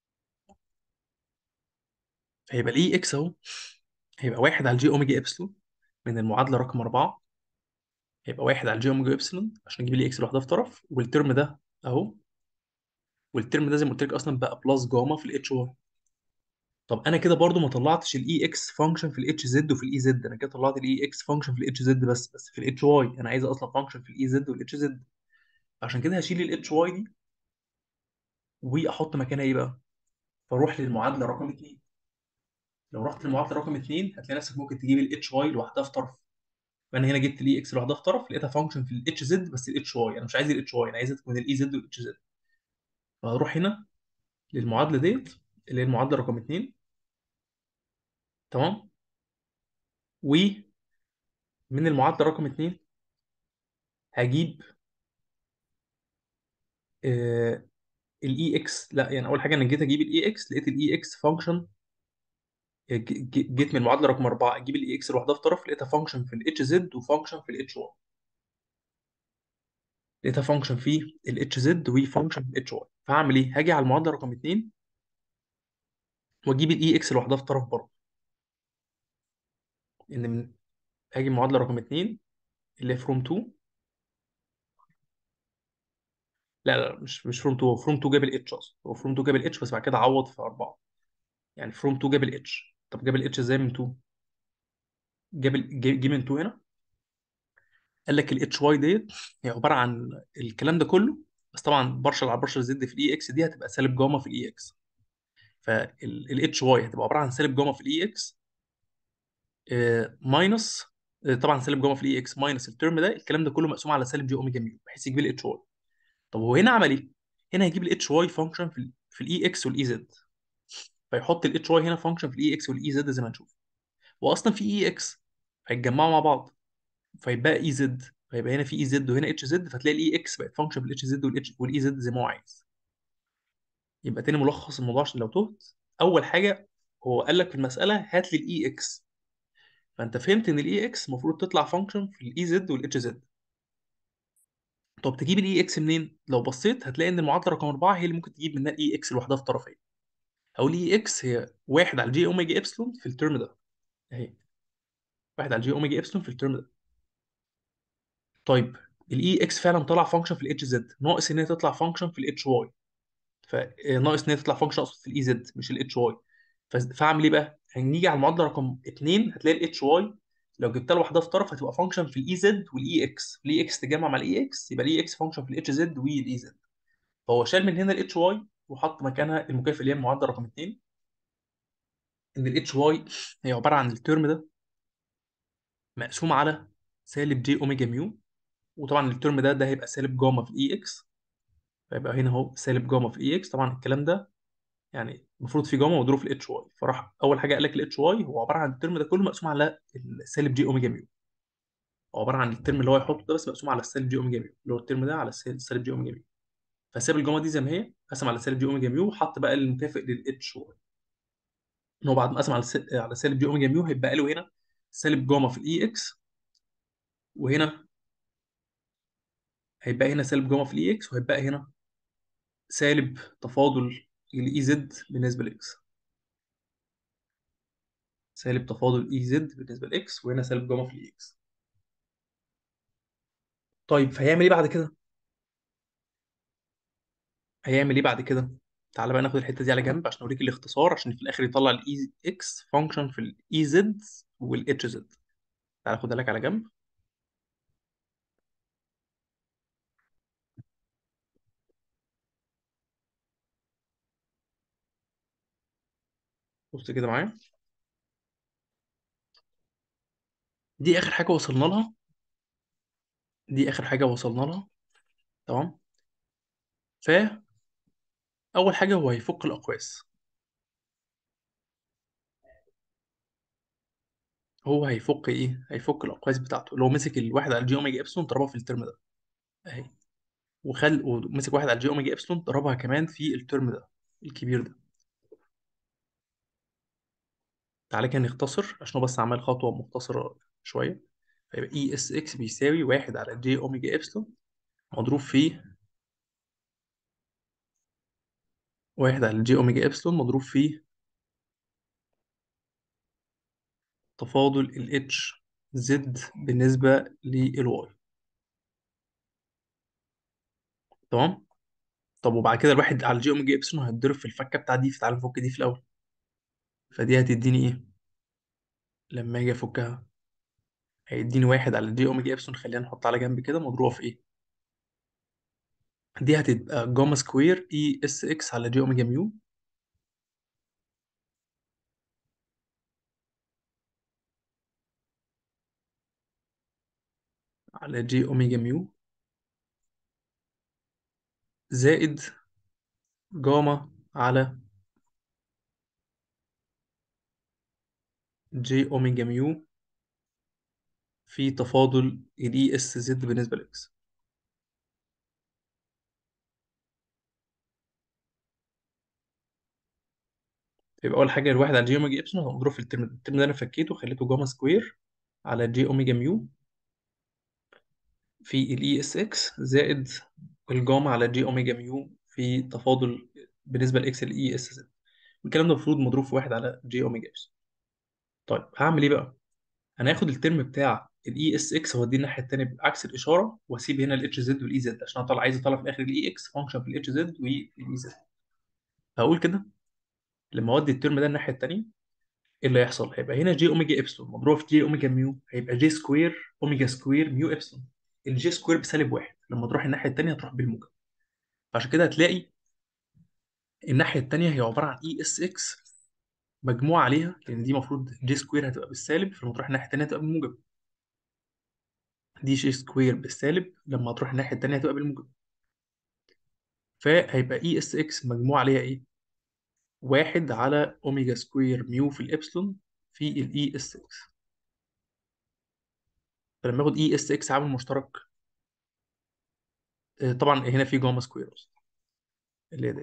فهيبقى الاي اكس اهو. هيبقى واحد على الجي اوميجا ابسلون من المعادله رقم أربعة. هيبقى واحد على الجي اوميجا ابسلون عشان اجيب الاي اكس لوحدها في طرف، والترم ده اهو. والترم ده زي ما قلت لك اصلا بقى بلس جاما في الاتش واي. طب انا كده برضو ما طلعتش الاي اكس فانكشن في الاتش زد وفي الاي زد. انا كده طلعت الاي اكس فانكشن في الاتش زد بس. بس في الاتش واي انا عايز اصلا فانكشن في الاي زد والاتش زد. عشان كده هشيل الاتش واي دي واحط مكانها ايه بقى؟ فاروح للمعادله رقم اتنين. لو رحت للمعادله رقم اتنين هتلاقي نفسك ممكن تجيب الاتش واي لوحدها في طرف. فانا هنا جبت الاي اكس لوحدها في طرف لقيتها فانكشن في الاتش زد بس الاتش واي انا مش عايز الاتش واي، انا عايزها تكون الاي زد والاتش زد. فهروح هنا للمعادله ديت اللي هي المعادله رقم اتنين. تمام. ومن المعادله رقم اتنين هجيب آه الاي اكس. لا يعني اول حاجه انا جيت اجيب الاي اكس لقيت الاي اكس فانكشن. جيت من المعادله رقم أربعة اجيب الاي اكس لوحدها في طرف لقيتها فانكشن في الاتش زد وفانكشن في الاتش واي. لقيتها فانكشن في الاتش زد وفانكشن في الاتش واي. فهعمل ايه؟ هاجي على المعادله رقم اتنين واجيب الاي اكس لوحدها في طرف برضه. ان من هاجي المعادله رقم اتنين اللي هي فروم اتنين. لا لا مش مش فروم اتنين. هو فروم اتنين جاب الاتش اصلا. هو فروم اتنين جاب الاتش بس بعد كده عوض في أربعة. يعني فروم اتنين جاب الاتش. طب جاب الاتش ازاي من اتنين؟ جاب ال- جه جه من اتنين هنا. قال لك الاتش واي ديت هي عباره عن الكلام ده كله. بس طبعا بارشل على بارشل زد في الاي اكس دي هتبقى سالب جاما في الاي اكس. فالاتش واي هتبقى عباره عن سالب جاما في الاي اكس ماينس. طبعا سالب جاما في الاي اكس ماينس الترم ده الكلام ده كله مقسوم على سالب جي اوميجا ميو بحيث يجيب الاتش واي. طب هو هنا عمل ايه؟ هنا هيجيب الاتش واي فانكشن في ال في الاي اكس والاي زد. فيحط الاتش واي هنا فانكشن في الاي اكس والاي زد زي ما نشوف. واصلا في اي اكس هيتجمعوا مع بعض فيبقى اي زد. فيبقى هنا في اي زد وهنا اتش زد فتلاقي الاي اكس بقت فانكشن في الاتش زد والاتش والاي زد زي ما هو عايز. يبقى تاني ملخص الموضوع عشان لو تهت. اول حاجه هو قال لك في المساله هات لي الاي اكس. فانت فهمت ان الاي اكس المفروض تطلع فانكشن في الاي زد والاتش زد. طب تجيب الاي اكس منين؟ لو بصيت هتلاقي ان المعادله رقم اربعه هي اللي ممكن تجيب منها الاي اكس لوحدها في طرفين. او الاي اكس هي واحد على جي اوميجا ابسلون في الترم ده اهي، واحد على جي اوميجا ابسلون في الترم ده. طيب الاي اكس فعلا طلع فانكشن في الاتش زد، ناقص ان هي تطلع فانكشن في الاتش واي. فناقص ان هي تطلع فانكشن اقصد في الاي زد مش الاتش واي. فاعمل ايه بقى؟ هنيجي على المعادله رقم اتنين هتلاقي الاتش واي لو جبتها لوحدها في طرف هتبقى فانكشن في الاي زد والاي اكس، الاي اكس تجمع مع الاي اكس يبقى الاي اكس فانكشن في الاتش زد والاي زد. فهو شال من هنا الاتش واي وحط مكانها المكافئ اللي هي المعادله رقم اتنين، ان الاتش واي هي عباره عن الترم ده مقسوم على سالب جي اوميجا ميو. وطبعا الترم ده ده هيبقى سالب جاما في الاي اكس، فيبقى هنا اهو سالب جاما في الاي اكس. طبعا الكلام ده يعني المفروض في جاما مضروب في الاتش واي، فراح اول حاجه قال لك الاتش واي هو عباره عن الترم ده كله مقسوم على السالب جي اوميجا ميو. هو عباره عن الترم اللي هو يحطه ده بس مقسوم على السالب جي اوميجا ميو، اللي هو الترم ده على السالب جي اوميجا ميو. فساب الجاما دي زي ما هي، قسم على سالب جي اوميجا ميو وحط بقى المكافئ للاتش واي. ان هو بعد ما قسم على الس- على سالب جي اوميجا ميو هيبقى له هنا سالب جاما في الاي اكس، وهنا هيبقى هنا سالب جاما في الاي اكس، وهيبقى هنا سالب تفاضل الاي زد بالنسبه لاكس. سالب تفاضل اي زد بالنسبه لاكس، وهنا سالب جاما في الاي اكس. طيب فهيعمل ايه بعد كده؟ هيعمل ايه بعد كده؟ تعالى بقى ناخد الحته دي على جنب عشان اوريك الاختصار، عشان في الاخر يطلع الاي اكس فانكشن في الاي زد والاتش زد. تعالى خدها لك على جنب. بص كده معايا، دي اخر حاجه وصلنا لها. دي اخر حاجه وصلنا لها. تمام. فاول حاجه هو هيفك الاقواس. هو هيفك ايه؟ هيفك الاقواس بتاعته، اللي هو مسك الواحد على الجي اوميجا ابسلون ضربها في الترم ده اهي، وخل ومسك واحد على الجي اوميجا ابسلون ضربها كمان في الترم ده الكبير ده. تعالى كده نختصر عشان هو بس عمل خطوه مختصره شويه. فيبقى اي اس اكس بيساوي واحد على جي اوميجا ابسلون مضروب في واحد على جي اوميجا ابسلون مضروب في تفاضل الاتش زد بالنسبه للواي. تمام. طب وبعد كده الواحد على جي اوميجا ابسلون هيتضرب في الفكه بتاع دي، فتعالى نفك دي في الاول. فدي هتديني ايه لما اجي افكها؟ هيديني واحد على جي اوميجا ابسلون، خلينا نحط على جنب كده مضروبه في ايه. دي هتبقى جاما سكوير اي اس اكس على جي اوميجا ميو على جي اوميجا ميو زائد جاما على جي اوميجا ميو في تفاضل الاي اس زد بالنسبه لاكس. يبقى اول حاجه الواحد على جي اوميجا ابسلون هنضرب في الترم ده. الترم ده انا فكيته خليته جاما سكوير على جي اوميجا ميو في الاي اس اكس زائد الجاما على جي اوميجا ميو في تفاضل بالنسبه لاكس الاي اس زد. الكلام ده المفروض مضروب في واحد على جي اوميجا ابسلون. طيب هعمل ايه بقى؟ انا هاخد الترم بتاع الاي اس اكس واوديه الناحيه الثانيه بعكس الاشاره، واسيب هنا الاتش زد والاي زد عشان اطلع عايز اطلع في الاخر الاي اكس فانكشن في الاتش زد والاي زد. هقول كده لما اودي الترم ده الناحيه الثانيه ايه اللي هيحصل؟ هيبقى هنا جي اوميجا ابسلون مضروب في جي اوميجا ميو، هيبقى جي سكوير اوميجا سكوير ميو ابسلون. الجي سكوير بسالب واحد، لما تروح الناحيه الثانيه هتروح بالموجب. عشان كده هتلاقي الناحيه الثانيه هي عباره عن اي اس اكس مجموع عليها، لان دي المفروض جي سكوير هتبقى بالسالب، فلما تروح الناحيه الثانيه هتبقى بالموجب. دي جي سكوير بالسالب لما تروح الناحيه الثانيه هتبقى بالموجب. فهيبقى اي اس اكس مجموع عليها ايه؟ واحد على اوميجا سكوير ميو في الابسلون في الاي اس اكس. فلما اخد اي اس اكس عامل مشترك، آه، طبعا هنا في جاما سكوير اصلا اللي هي دي.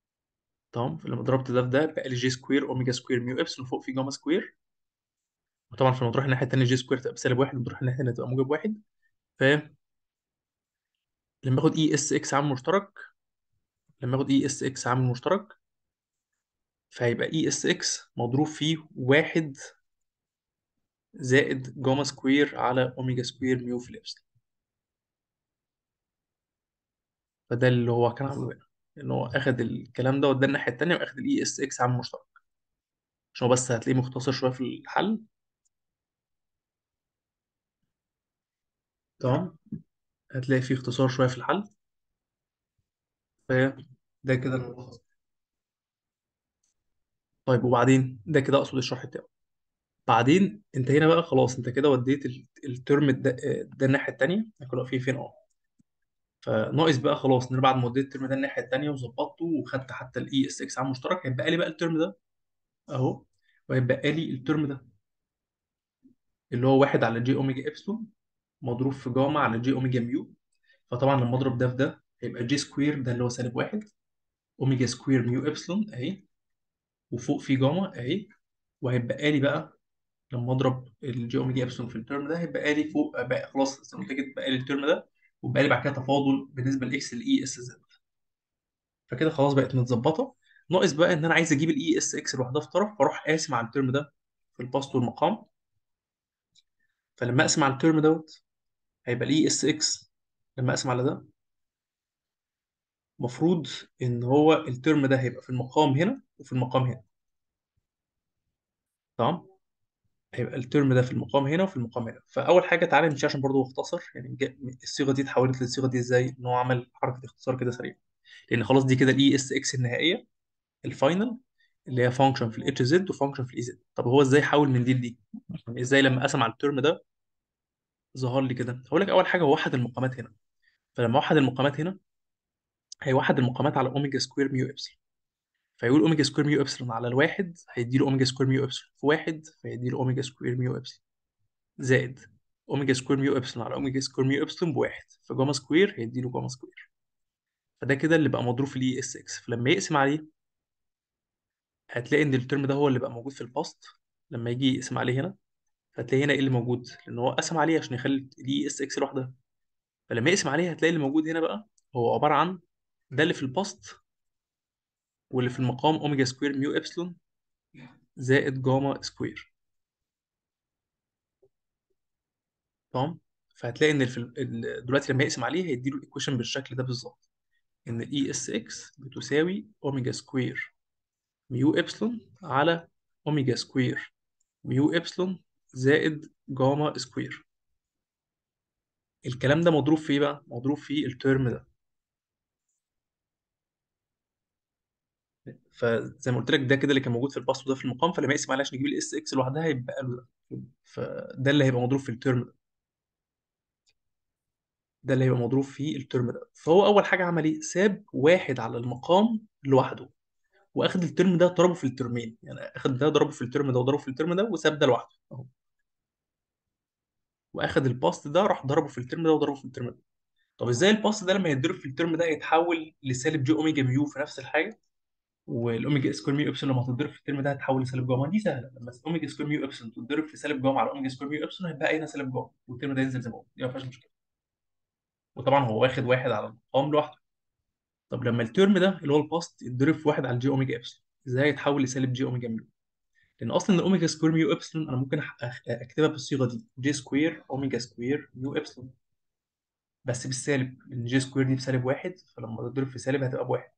تمام. فلما ضربت ده في ده بقى لي جي سكوير اوميجا سكوير ميو ابسلون فوق في جاما سكوير، وطبعا في لما تروح الناحيه التانيه جي سكوير تبقى بسالب واحد، لما تروح الناحيه التانيه تبقى موجب واحد. فلما اخد اي اس اكس عامل مشترك، لما اخد اي اس اكس عامل مشترك، فهيبقى اي اس اكس مضروب فيه واحد زائد جاما سكوير على اوميجا سكوير ميو في الابسلون. فده اللي هو كان عامله هنا، ان هو اخد الكلام ده وادى الناحيه التانيه واخد الاي اس اكس عامل مشترك. عشان هو بس هتلاقيه مختصر شويه في الحل. تمام. هتلاقي فيه اختصار شويه في الحل. فده كده الملخص. طيب وبعدين ده كده اقصد الشرح بتاعه. بعدين انت هنا بقى خلاص انت كده وديت ال- الترم ده, ده الناحيه التانيه، كنا واقفين فين اه. فناقص بقى خلاص ان انا بعد ما وديت الترم ده الناحيه التانيه وظبطته وخدت حتى الاي اس اكس عامل مشترك، هيبقى لي بقى الترم ده اهو. وهيبقى لي الترم ده اللي هو واحد على جي اوميجا ابسلون مضروب في جاما على جي اوميجا ميو. فطبعا لما اضرب ده في ده هيبقى جي سكوير ده اللي هو سالب واحد، اوميجا سكوير ميو ابسلون اهي، وفوق في جاما اهي. وهيبقى لي بقى لما اضرب الجي اوميجا ابسلون في الترم ده هيبقى لي فوق بقى خلاص زي ما قلت لك بقى لي الترم ده. وبقى لي بعد كده تفاضل بالنسبه لاكس الاي اس زد. فكده خلاص بقت متظبطه. ناقص بقى ان انا عايز اجيب الاي اس اكس لوحدها في طرف، فاروح قاسم على الترم ده في البسط والمقام. فلما اقسم على الترم دوت هيبقى الاي اس اكس لما اقسم على ده المفروض ان هو الترم ده هيبقى في المقام هنا وفي المقام هنا. تمام. هيبقى الترم ده في المقام هنا وفي المقام هنا. فاول حاجه تعالى نمشي عشان برضو اختصر يعني جا- الصيغه دي اتحولت للصيغه دي ازاي، ان هو عمل حركه اختصار كده سريع. لان خلاص دي كده الاي اس اكس النهائيه الفاينل، اللي هي فانكشن في الاتش زد وفانكشن في الاي زد. طب هو ازاي حول من دي لدي؟ يعني ازاي لما قسم على الترم ده ظهر لي كده؟ هقول لك اول حاجه هو وحد المقامات هنا. فلما وحد المقامات هنا هيوحد المقامات على اوميجا سكوير ميو ابسلون. فيقول اوميجا سكوير ميو ابسلون على الواحد هيدي له اوميجا سكوير ميو ابسلون في واحد، فيدي له اوميجا سكوير ميو ابسلون زائد اوميجا سكوير ميو ابسلون على اوميجا سكوير ميو ابسلون بواحد، فجاما سكوير هيدي له جاما سكوير. فده كده اللي بقى مضروب في الاي اس اكس. فلما يقسم عليه هتلاقي ان الترم ده هو اللي بقى موجود في البسط. لما يجي يقسم عليه هنا هتلاقي هنا ايه اللي موجود، لان هو قسم عليه عشان يخلي الاي اس اكس لوحدها. فلما يقسم عليه هتلاقي اللي موجود هنا بقى هو عباره عن ده اللي في البسط واللي في المقام اوميجا سكوير ميو ابسلون زائد جاما سكوير. تمام. فهتلاقي ان في ال- دلوقتي لما يقسم عليه هيديله الايكويشن بالشكل ده بالظبط، ان الاي اس اكس بتساوي اوميجا سكوير ميو ابسلون على اوميجا سكوير ميو ابسلون زائد جاما سكوير. الكلام ده مضروب في ايه بقى؟ مضروب في الترم ده. فزي ما قلت لك ده كده اللي كان موجود في البسط وده في المقام. فلما يقسم عليه عشان يجيب الاس اكس لوحدها هيبقى له ده. فده اللي هيبقى مضروب في الترم ده. ده اللي هيبقى مضروب في الترم ده. فهو اول حاجه عمل ايه؟ ساب واحد على المقام لوحده، واخد الترم ده ضربه في الترمين. يعني اخد ده ضربه في الترم ده وضربه في الترم ده وساب ده لوحده اهو. واخد الباست ده راح ضربه في الترم ده وضربه في الترم ده. طب ازاي الباست ده لما يتضرب في الترم ده يتحول لسالب جي اوميجا ميو في نفس الحاجه؟ والاوميجا سكوير ميو ابسلون لما تتضرب في الترم ده هتحول لسالب جاما. دي سهله، لما اوميجا سكوير ميو ابسلون تتضرب في سالب جاما على اوميجا سكوير ميو ابسلون هيبقى هنا سالب جاما والترم ده ينزل زي ما هو، دي ما فيهاش مشكله. وطبعا هو واخد واحد على المقام لوحده. طب لما الترم ده اللي هو الباست يتضرب في واحد على جي اوميجا ابسلون ازاي يتحول لسالب جي اوميجا ميو؟ لان اصلا الاوميجا سكوير ميو ابسلون انا ممكن أح- أخ- اكتبها بالصيغه دي جي سكوير اوميجا سكوير ميو ابسلون بس بالسالب، لان جي سكوير دي بسالب واحد فلما تضرب في سالب هتبقى بواحد.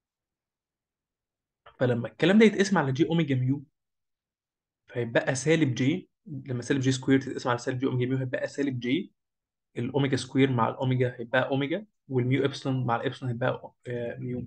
فلما الكلام ده يتقسم على جي اوميجا ميو فيبقى سالب جي. لما سالب جي سكوير تتقسم على سالب جي اوميجا ميو هيبقى سالب جي. الاوميجا سكوير مع الاوميجا هيبقى اوميجا، والميو ابسلون مع الابسلون هيبقى آه، ميو.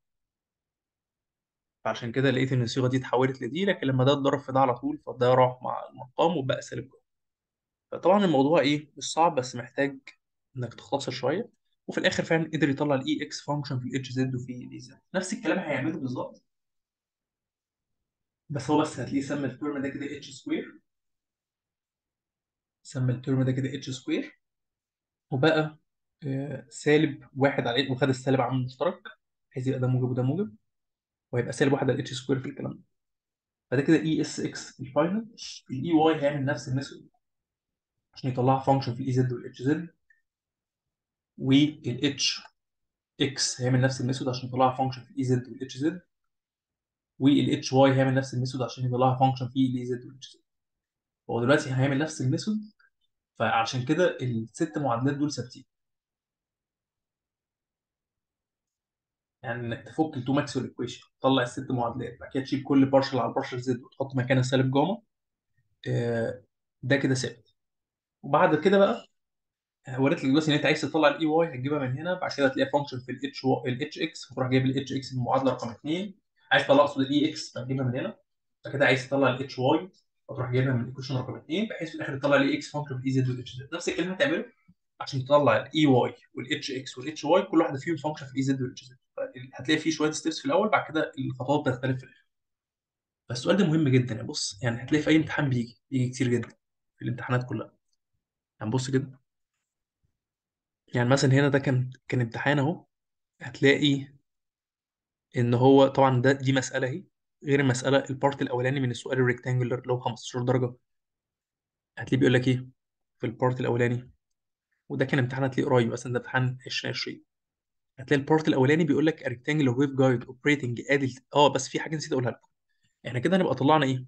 فعشان كده لقيت ان الصيغه دي اتحولت لدي، لكن لما ده اتضرب في ده على طول فده راح مع المقام وبقى سالب جي. فطبعا الموضوع ايه مش صعب بس محتاج انك تختصر شويه. وفي الاخر فعلا قدر يطلع الاي اكس فانكشن في الاتش زد وفي الاي زد نفس الكلام هيعمله بالظبط. بس هو بس هتلاقيه سمى الترم ده كده اتش سكوير. سمى الترم ده كده اتش سكوير. وبقى آه، سالب واحد على وخد السالب عامل مشترك بحيث يبقى ده موجب وده موجب. وهيبقى سالب واحد على اتش سكوير في الكلام ده. فده كده اي اس اكس الفاينل. الاي واي هيعمل نفس الميثود عشان يطلع فانكشن في الاي زد والاتش زد، والاتش اكس هيعمل نفس الميثود عشان يطلع فانكشن في الاي زد والاتش زد، والاتش واي هيعمل نفس الميثود عشان يطلع فانكشن في الاي زد والاتش زد. هو دلوقتي هيعمل نفس الميثود، فعشان كده الست معادلات دول ثابتين. يعني انك تفك التو ماكسويل ايكويشن تطلع الست معادلات، بعد كده تشيل كل بارشل على البارشل زد وتحط مكانها سالب جاما، آه، ده كده ثابت. وبعد كده بقى وريت لك دلوقتي ان انت عايز تطلع الاي واي هتجيبها من هنا، بعد كده تلاقي فانكشن في الاتش الاتش اكس هتروح جايب الاتش اكس المعادله رقم اثنين، عايز تطلع اقصد الاي اكس هتجيبها من هنا، بعد كده عايز تطلع الاتش واي هتروح جايبها من الايكويشن رقم اثنين، بحيث في الاخر تطلع الاي اكس فانكشن في الاي زد والاتش زد. نفس الكلام هتعمله عشان تطلع الاي واي والاتش اكس والاتش واي، كل واحده فيهم فانكشن في الاي زد والاتش زد. هتلاقي فيه شويه ستيبس في الاول، بعد كده الخطوات بتختلف في الاخر. فالسؤال ده مهم جدا يعني. بص يعني هتلاقي في اي امتحان بيجي بيجي كتير جدا في الامتحانات كلها. يعني بص كده، يعني مثلا هنا ده كان كان امتحان اهو، هتلاقي ان هو طبعا ده دي مساله اهي، غير المساله البارت الاولاني من السؤال الريكتانجولر اللي هو خمستاشر درجه. هتلاقيه بيقول لك ايه في البارت الاولاني، وده كان امتحان هتلاقيه قريب مثلا، ده امتحان ألفين وعشرين. هتلاقي البارت الاولاني بيقول لك ريكتانجولر ويف جايد اوبريتنج ادي. اه بس في حاجه نسيت اقولها لكم. احنا كده هنبقى طلعنا ايه؟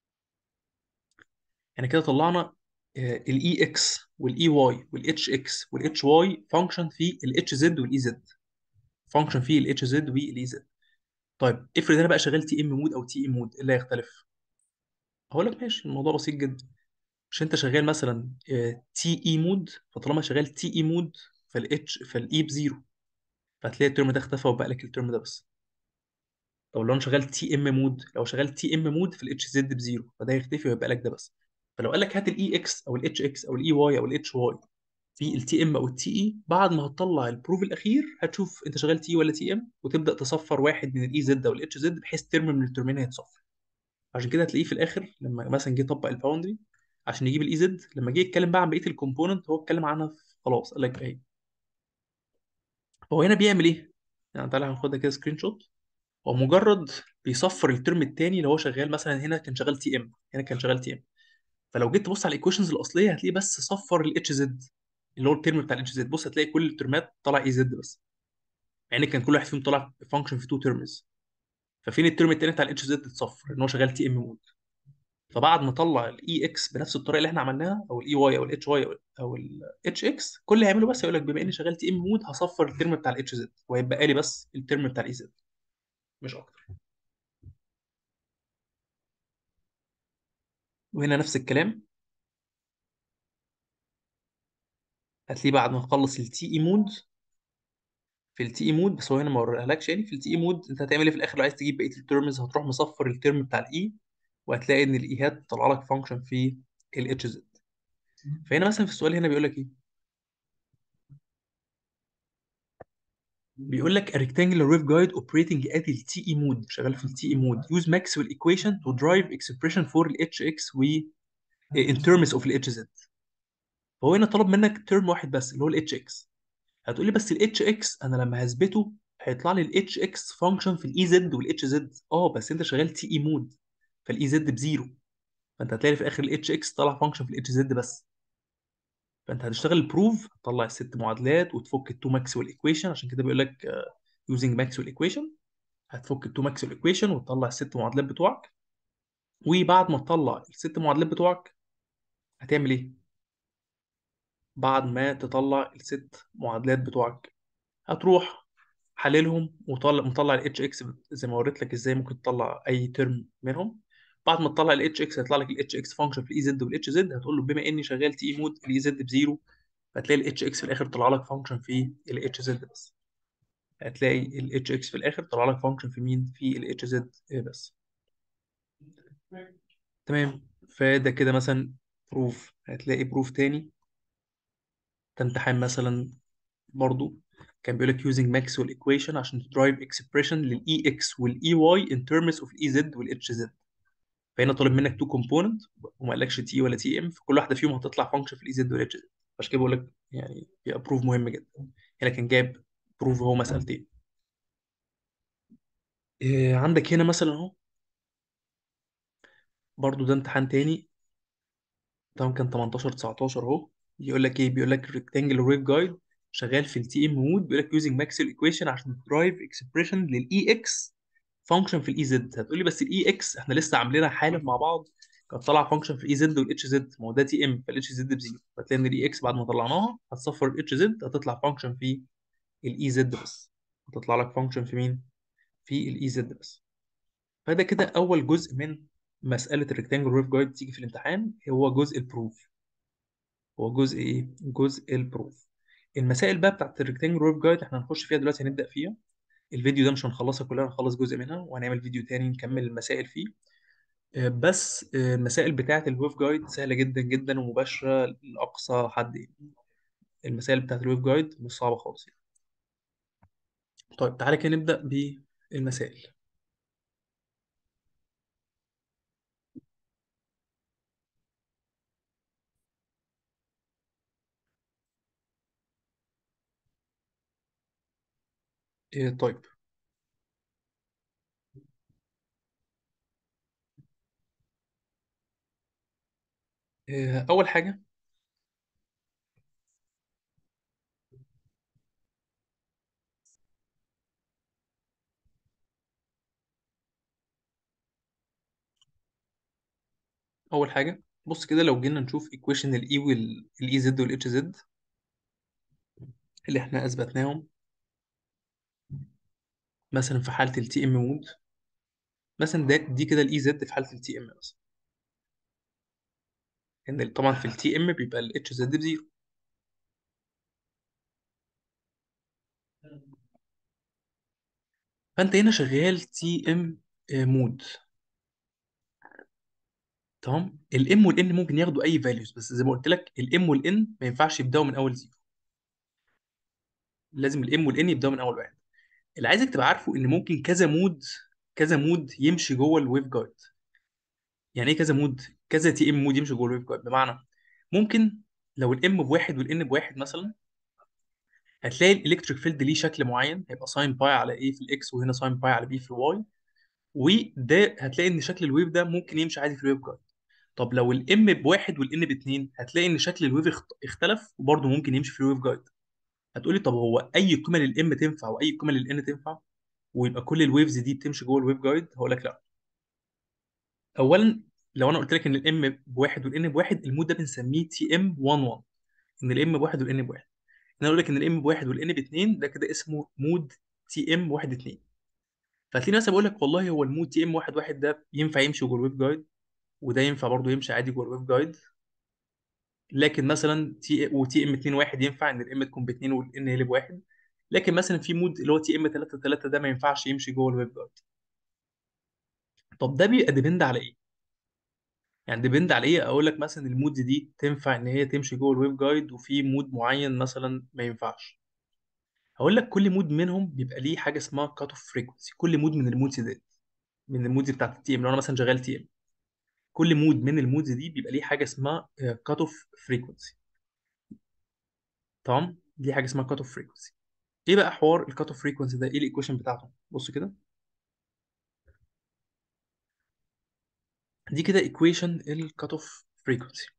احنا كده طلعنا الاي اكس والاي واي والاتش اكس والاتش واي فانكشن في الاتش زد والاي زد، فانكشن في الاتش زد والاي زد. طيب افرض انا بقى شغال تي ام مود او تي اي مود، ايه اللي هيختلف؟ هقول لك ماشي، الموضوع بسيط جدا. مش انت شغال مثلا تي اي مود، فطالما شغال تي اي مود فالاتش فالاي بزيرو، فهتلاقي الترم ده اختفى وبقى لك الترم ده بس. طب لو انا شغال تي ام مود، لو شغال تي ام مود في الاتش زد بزيرو فده هيختفي ويبقى لك ده بس. فلو قال لك هات الاي اكس او الاتش اكس او الاي واي او الاتش واي في التي ام او التي اي، بعد ما هتطلع البروف الاخير هتشوف انت شغال تي ولا تي ام، وتبدا تصفر واحد من الاي زد او الاتش زد بحيث ترم من الترمين هيتصفر. عشان كده هتلاقيه في الاخر لما مثلا جه يطبق الباوندري عشان يجيب الاي زد، لما جه يتكلم بقى عن بقيه الكومبوننت هو اتكلم عنها في- خلاص قال لك ايه. هو هنا بيعمل ايه؟ يعني تعالى هناخدها كده سكرين شوت. هو مجرد بيصفر الترم الثاني اللي هو شغال، مثلا هنا كان شغال تي ام، هنا كان شغال تي ام. فلو جيت تبص على الايكويشنز الاصليه هتلاقيه بس صفر الاتش زد اللي هو الترم بتاع الاتش زد. بص هتلاقي كل الترمات طلع اي زد بس، يعني كان كل واحد فيهم طلع فانكشن في تو ترمز. ففين الترم الثاني بتاع الاتش زد اتصفر ان هو شغال تي ام مود. فبعد ما طلع الاي اكس بنفس الطريقه اللي احنا عملناها، او الاي واي او الاتش واي او الاتش اكس، كل اللي هيعمله بس يقول لك بما اني شغال تي ام مود هصفر الترم بتاع الاتش زد وهيبقى لي بس الترم بتاع الاي زد، مش اكتر. وهنا نفس الكلام، هتلاقيه بعد ما نخلص التي اي مود، في التي اي مود بس هو هنا ما وريهالكش. يعني في التي اي مود انت هتعمل ايه في الاخر لو عايز تجيب بقيه الترمز؟ هتروح مصفر الترم بتاع الاي، وهتلاقي ان الايهات طلع لك فانكشن في الاتش زد. فهنا مثلا في السؤال هنا بيقول لك ايه؟ بيقول لك a rectangular waveguide operating at ال تي اي mode، شغال في ال تي اي mode use Maxwell equation to drive expression for ال اتش اكس و in terms of ال اتش زد. فهو هنا طلب منك ترم واحد بس اللي هو ال اتش اكس. هتقول لي بس ال اتش اكس انا لما هثبته هيطلع لي ال اتش اكس فانكشن في الاي زد والاتش زد. اه بس انت شغال تي اي مود، فالاي زد بزيرو، فانت هتلاقي في الاخر ال اتش اكس طلع فانكشن في ال اتش زد بس. فانت هتشتغل البروف، تطلع الست معادلات وتفك التو ماكسويل ايكويشن، عشان كده بيقول لك يوزنج ماكسويل ايكويشن. هتفك التو ماكسويل ايكويشن وتطلع الست معادلات بتوعك. وبعد ما تطلع الست معادلات بتوعك هتعمل ايه؟ بعد ما تطلع الست معادلات بتوعك هتروح حللهم وطلع مطلع الاتش اكس زي ما وريت لك ازاي ممكن تطلع اي ترم منهم. بعد ما تطلع الاتش اكس هيطلع لك الاتش اكس فانكشن في الاي زد والاتش زد، هتقول له بما اني شغال تي اي مود الاي زد بزيرو، هتلاقي الاتش اكس في الاخر طلع لك فانكشن في الاتش زد بس. هتلاقي الاتش اكس في الاخر طلع لك فانكشن في مين؟ في الاتش زد بس. تمام. فده كده مثلا بروف. هتلاقي بروف تاني تمتحن مثلا برضو، كان بيقول لك using Maxwell equation عشان تدرايف expression للاي اكس والاي واي in terms of الاي زد والاتش زد. فهنا طالب منك تو كومبوننت وما قالكش تي ولا تي ام، فكل واحده فيهم هتطلع فانكشن في الاي زد والاتش زد. عشان كده بقول لك يعني هي بروف مهم جدا. هنا كان جايب بروف هو مسألتين. إيه عندك هنا مثلا اهو، برضو ده امتحان تاني، ده كان تمنتاشر تسعتاشر اهو. يقول لك ايه؟ بيقول لك ريكتانجل ويف جايد شغال في التي ام مود، بيقول لك يوزنج ماكسويل ايكويشن عشان درايف اكسبريشن للاي اكس فانكشن في الاي زد. هتقول لي بس الاي اكس احنا لسه عاملينها حالا مع بعض، كانت طالعه فانكشن في الاي زد والاتش زد، ما هو ده تي ام فالاتش زد بزيرو، فتلاقي ان الاي اكس بعد ما طلعناها هتصفر الاتش زد، هتطلع فانكشن في الاي زد بس، هتطلع لك فانكشن في مين؟ في الاي زد بس. فده كده اول جزء من مساله الريكتانجل ويف جايد تيجي في الامتحان، هو جزء البروف. هو جزء ايه؟ جزء البروف. المسائل بقى بتاعت الريكتانجل ويف جايد احنا هنخش فيها دلوقتي، هنبدا فيها. الفيديو ده مش هنخلصها كلها، هنخلص جزء منها وهنعمل فيديو تاني نكمل المسائل فيه. آه، بس آه، المسائل بتاعت الويف جايد سهله جدا جدا ومباشره لاقصى حد يعني. المسائل بتاعت الويف جايد مش صعبه خالص يعني. طيب تعالى كده نبدا بالمسائل. آه، طيب. آه، اول حاجه اول حاجه بص كده، لو جينا نشوف ايكويشن الاي والاي زد والاتش زد اللي احنا اثبتناهم، مثلا في حاله التي ام مود، مثلا ده دي كده الاي زد في حاله التي ام مثلا، ان طبعا في التي ام بيبقى الاتش زد بزيرو. فانت هنا شغال تي ام مود، تمام. الام والان ممكن ياخدوا اي فاليوز، بس زي ما قلت لك الام والان ما ينفعش يبداوا من اول زيرو، لازم الام والان يبداوا من اول واحد. اللي عايزك تبقى عارفه ان ممكن كذا مود، كذا مود يمشي جوه الويف جايد. يعني ايه كذا مود؟ كذا تي ام مود يمشي جوه الويف جايد، بمعنى ممكن لو الام بواحد والان بواحد مثلا، هتلاقي الالكتريك فيلد ليه شكل معين، هيبقى ساين باي على ايه في الاكس، وهنا ساين باي على بي في الواي. وده هتلاقي ان شكل الويف ده ممكن يمشي عادي في الويف جايد. طب لو الام بواحد والان باتنين، هتلاقي ان شكل الويف اخت- اختلف وبرضه ممكن يمشي في الويف جايد. هتقولي طب هو اي قيمه للام تنفع واي قيمه للان تنفع ويبقى كل الويفز دي بتمشي جوه الويف جايد؟ هقول لك لا. اولا، لو انا قلت لك ان الام بواحد والان بواحد، المود ده بنسميه تي ام واحد واحد، ان الام بواحد والان بواحد. انا اقول لك ان الام بواحد والان باتنين، ده كده اسمه مود تي ام واحد اتنين. فتلاقيني مثلا بقول لك والله هو المود تي ام واحد واحد ده ينفع يمشي جوه الويف جايد، وده ينفع برضه يمشي عادي جوه الويف جايد. لكن مثلا تي وتي ام اتنين واحد ينفع ان الام تكون ب اتنين والان هي بواحد. لكن مثلا في مود اللي هو تي ام تلاتة تلاتة ده ما ينفعش يمشي جوه الويب جايد. طب ده بيبقى ديبند على ايه؟ يعني ديبند على ايه؟ اقول لك مثلا المود دي تنفع ان هي تمشي جوه الويب جايد وفي مود معين مثلا ما ينفعش. هقول لك كل مود منهم بيبقى ليه حاجه اسمها كات اوف فريكونسي. كل مود من المودز دي، من المودز بتاعت التي ام، لو انا مثلا شغال تي ام، كل مود من المودز دي بيبقى ليه حاجه اسمها كات اوف فريكونسي. تمام، دي حاجه اسمها كات اوف فريكونسي. ايه بقى حوار الكات اوف فريكونسي ده؟ ايه الايكويشن بتاعته؟ بص كده، دي كده ايكويشن الكات اوف فريكونسي.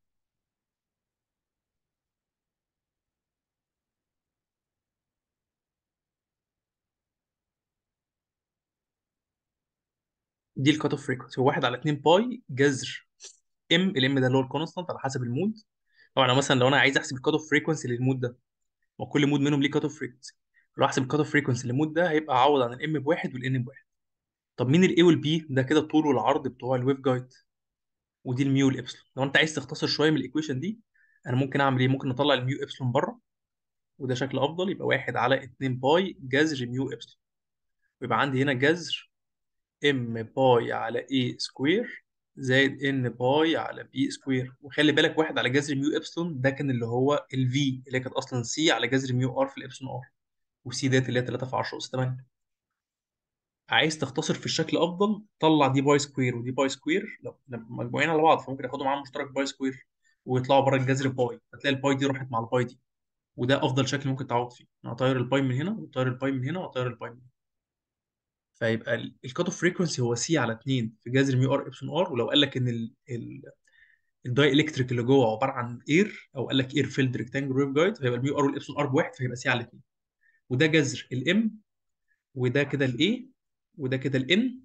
دي الكات اوف فريكونسي، هو واحد على اتنين باي جذر ام. الام ده اللي هو الكونستانت على حسب المود. طبعا لو مثلا لو انا عايز احسب الكات اوف فريكونسي للمود ده، وكل مود منهم ليه كات اوف فريكونسي، لو احسب الكات اوف فريكونسي للمود ده هيبقى اعوض عن الام بواحد والان بواحد. طب مين الاي والبي؟ ده كده الطول والعرض بتوع الويف جايد، ودي الميو والابسلون. لو انت عايز تختصر شويه من الايكويشن دي، انا ممكن اعمل ايه؟ ممكن نطلع الميو ابسلون بره، وده شكل افضل، يبقى واحد على اتنين باي جذر ميو ابسلون. ويبقى عندي هنا جذر ام باي على اي سكوير زائد ان باي على بي سكوير. وخلي بالك واحد على جذر ميو ابسلون ده كان اللي هو الفي، اللي هي كانت اصلا سي على جذر ميو ار في الابسلون ار، وسي ديت اللي هي تلاتة في عشرة اس تمانية. عايز تختصر في الشكل افضل، طلع دي باي سكوير ودي باي سكوير، لو لما مجموعين على بعض فممكن ياخدوا معاهم مشترك باي سكوير ويطلعوا بره الجذر باي، فتلاقي الباي دي راحت مع الباي دي. وده افضل شكل ممكن تعوض فيه، انا اطير الباي من هنا واطير الباي من هنا واطير الباي من هنا. فيبقى الكات اوف فريكونسي هو سي على اتنين في جذر ميو ار ابسون ار. ولو قال لك ان الداي الكتريك اللي جوه عباره عن اير، او قال لك اير فيلد ريكتانجل ويف جايد، فيبقى الميو ار والابسون ار بواحد، فيبقى سي على اتنين. وده جذر الام، وده كده الاي، وده كده الان،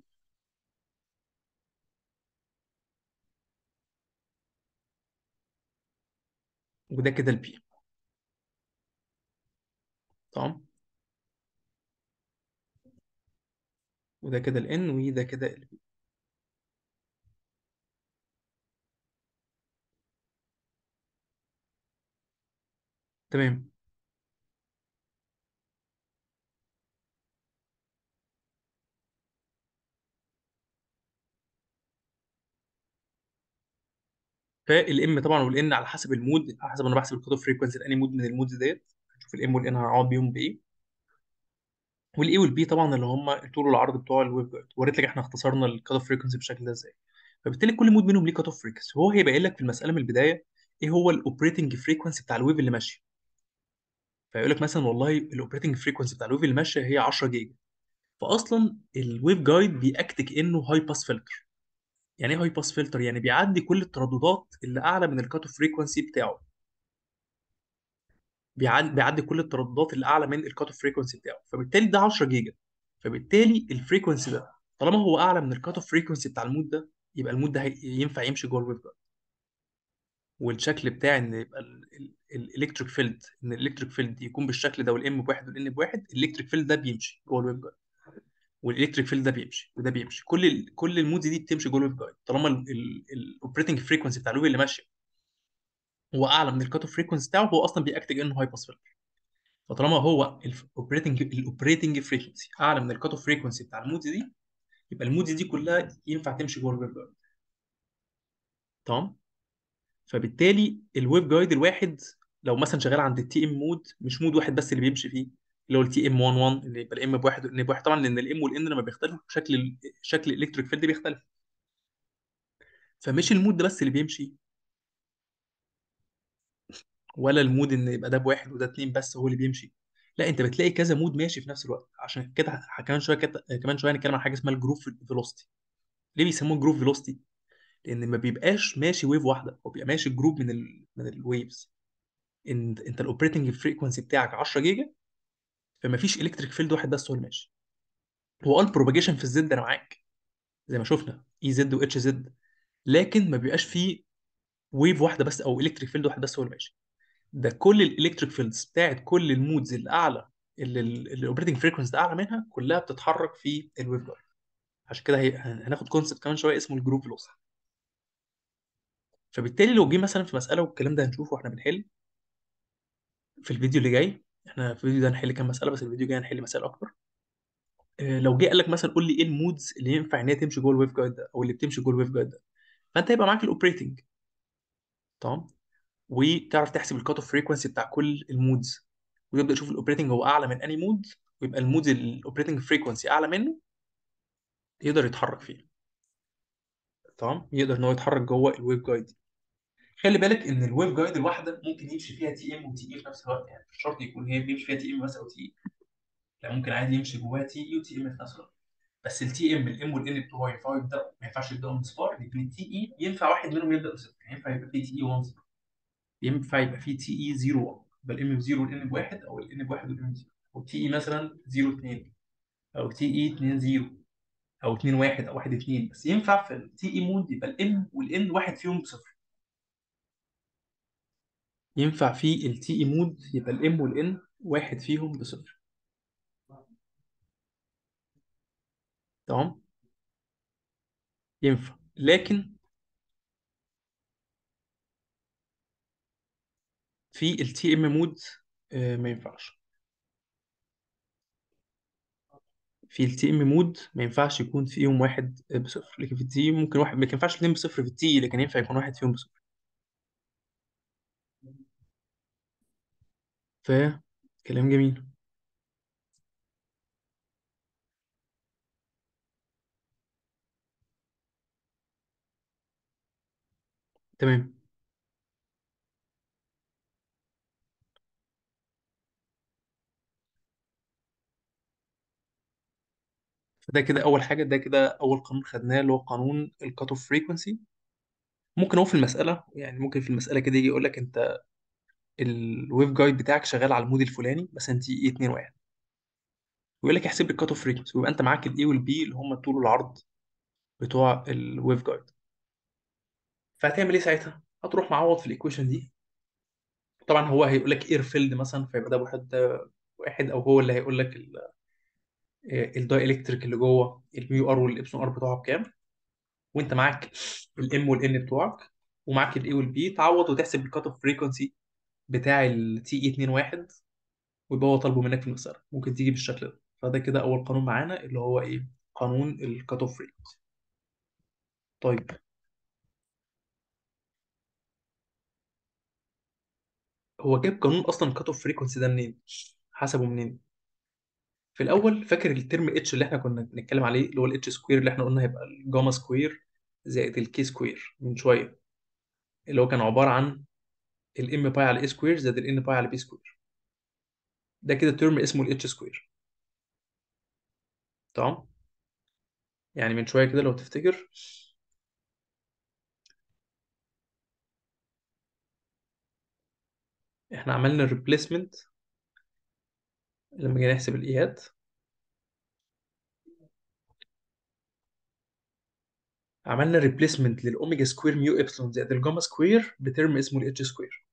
وده كده البي. تمام. وده كده الان، وده كده البي. تمام. فالام طبعا والان على حسب المود، على حسب انا بحسب الكوت اوف فريكونسي لاني مود من المودز ديت. هنشوف الام والان هنقعد بيهم بايه. والاي والبي طبعا اللي هم الطول والعرض بتوع الويف جايد. وريت لك احنا اختصرنا الكات اوف فريكونسي بالشكل ده ازاي. فبالتالي كل مود منهم ليه كات اوف فريكونسي. هو هيبقى قايل لك في المساله من البدايه ايه هو الاوبريتنج فريكونسي بتاع الويف اللي ماشي. فيقول لك مثلا والله الاوبريتنج فريكونسي بتاع الويف اللي ماشيه هي عشرة جيجا. فاصلا الويف جايد بيأكت كانه هاي باس فلتر. يعني ايه هاي باس فلتر؟ يعني بيعدي كل الترددات اللي اعلى من الكات اوف فريكونسي بتاعه. بيعدي بيعدي كل الترددات اللي اعلى من الكات اوف فريكونسي بتاعه. فبالتالي ده عشرة جيجا. فبالتالي الفريكونسي ده طالما هو اعلى من الكات اوف فريكونسي بتاع المود ده، يبقى المود ده هي- ينفع يمشي جوه الويف جايد. والشكل بتاع ان يبقى الالكتريك فيلد، ان الالكتريك فيلد يكون بالشكل ده، والام بواحد والان بواحد، الالكتريك فيلد ده بيمشي جوه الويف جايد. والالكتريك فيلد ده بيمشي وده بيمشي. كل ال... كل المودز دي بتمشي جوه الويف جايد طالما الاوبريتنج فريكونسي بتاع الويف اللي ماشي هو اعلى من الكات اوف فريكونسي بتاعه. هو اصلا بيأكتج انه هاي باس فلتر. فطالما هو الاوبريتنج الاوبريتنج فريكونسي اعلى من الكات اوف فريكونسي بتاع المودز دي، يبقى المودز دي كلها ينفع تمشي جوه الويف جايد. تمام. فبالتالي الويف جايد الواحد لو مثلا شغال عند التي ام مود، مش مود واحد بس اللي بيمشي فيه، اللي هو التي ام واحد واحد، اللي يبقى الام بواحد والان بواحد. طبعا لان الام والان لما بيختلفوا شكل ال- شكل الالكتريك فيلد بيختلف. فمش المود ده بس اللي بيمشي، ولا المود ان يبقى ده بواحد وده اتنين بس هو اللي بيمشي. لا، انت بتلاقي كذا مود ماشي في نفس الوقت. عشان كده ه- كمان شويه كده كمان شويه هنتكلم عن حاجه اسمها الجروف فيلوسيتي. ليه بيسموه جروف فيلوسيتي؟ لان ما بيبقاش ماشي ويف واحده، هو بيبقى ماشي جروب من ال من الويفز. انت انت الاوبريتنج فريكونسي بتاعك عشرة جيجا، فما فيش الكتريك فيلد واحد بس هو اللي ماشي. هو البروباجيشن في الزد انا معاك، زي ما شفنا اي زد واتش زد، لكن ما بيبقاش فيه ويف واحده بس او الكتريك فيلد واحد بس هو اللي ماشي. ده كل الالكتريك فيلدز بتاعت كل المودز الاعلى، اللي الاوبريتنج فريكونسي ده اعلى منها، كلها بتتحرك في الويف جايد. عشان كده هي- هناخد كونسبت كمان شويه اسمه الجروب فيلوسيتي. فبالتالي لو جه مثلا في مساله، والكلام ده هنشوفه واحنا بنحل في الفيديو اللي جاي. احنا في الفيديو ده هنحل كام مساله، بس الفيديو الجاي هنحل مسائل اكتر. اه، لو جه قال لك مثلا قول لي ايه المودز اللي ينفع ان هي تمشي جوه الويف جايد ده، او اللي بتمشي جوه الويف جايد ده، فانت هيبقى معاك الاوبريتنج. تمام. وتعرف تحسب الكات اوف فريكونسي بتاع كل المودز، ويبدا يشوف الاوبريتنج هو اعلى من اني مود، ويبقى المود الاوبريتنج فريكونسي اعلى منه يقدر يتحرك فيه. تمام. يقدر ان هو يتحرك جوه الويف جايد دي. خلي بالك ان الويف جايد الواحده ممكن يمشي فيها تي ام وتي اي في نفس الوقت. يعني مش شرط يكون هي بيمشي فيها تي ام بس او تي اي. لا، ممكن عادي يمشي جواها تي اي وتي ام في نفس الوقت. بس التي ام الام والان بتوعه ينفعوا يبداوا، ما ينفعش يبداوا من صفار. لكن التي اي ينفع واحد منهم يبدا بصفر. يعني ينفع يبقى فيه تي اي واحد، ينفع يبقى فيه تي اي صفر واحد، يبقى الام بصفر والان بواحد، او الان بواحد والام بصفر. او تي اي مثلا صفر اتنين، او تي اي اتنين صفر، او اتنين واحد، او واحد اتنين. بس ينفع في التي اي مود يبقى الام والان واحد فيهم بصفر. ينفع في التي اي مود يبقى الام والان واحد فيهم بصفر. تمام. ينفع. لكن في التي ام مود آه، ما ينفعش. في التي ام مود ما ينفعش يكون فيهم واحد بصفر. لكن في التي ممكن واحد، ما ينفعش اتنين بصفر في التي، لكن ينفع يكون واحد فيهم بصفر. فكلام جميل. تمام. فده كده اول حاجه، ده كده اول قانون خدناه اللي هو قانون الكات اوف فريكونسي. ممكن هو في المساله، يعني ممكن في المساله كده يجي يقول لك انت الويف جايد بتاعك شغال على المود الفلاني مثلا تي اي اتنين واحد، ويقول لك احسب لي الكات اوف فريكونسي، ويبقى انت معاك الاي والبي اللي هم الطول والعرض بتوع الويف جايد. فهتعمل ايه ساعتها؟ هتروح معوض في الايكويشن دي. طبعا هو هيقول لك اير فيلد مثلا، فيبقى ده واحد ده واحد، او هو اللي هيقول لك الداي الكتريك اللي جوه الميو ار والابسون ار بتوعها بكام، وانت معاك الام والان بتوعك، ومعاك الاي والبي، تعوض وتحسب الكات اوف فريكونسي بتاع التي اي اتنين واحد، ويبقى هو طالبه منك في المسألة. ممكن تيجي بالشكل ده. فده كده أول قانون معانا اللي هو إيه؟ قانون الكات أوف ريت. طيب، هو جاب قانون أصلا الكات أوف فريكونسي ده منين؟ حسبه منين؟ في الأول فاكر الترم اتش اللي إحنا كنا بنتكلم عليه، اللي هو الاتش سكوير، اللي إحنا قلنا هيبقى الجاما سكوير زائد الكي سكوير من شوية، اللي هو كان عبارة عن الام باي على اي سكوير زائد الان باي على بي سكوير. ده كده ترم اسمه الاتش سكوير. تمام؟ يعني من شوية كده لو تفتكر، إحنا عملنا ريبليسمنت لما جينا نحسب الإيهات. عملنا ريبليسمنت للاوميجا سكوير ميو ابسلون زائد الجاما سكوير بترم اسمه الاتش سكوير،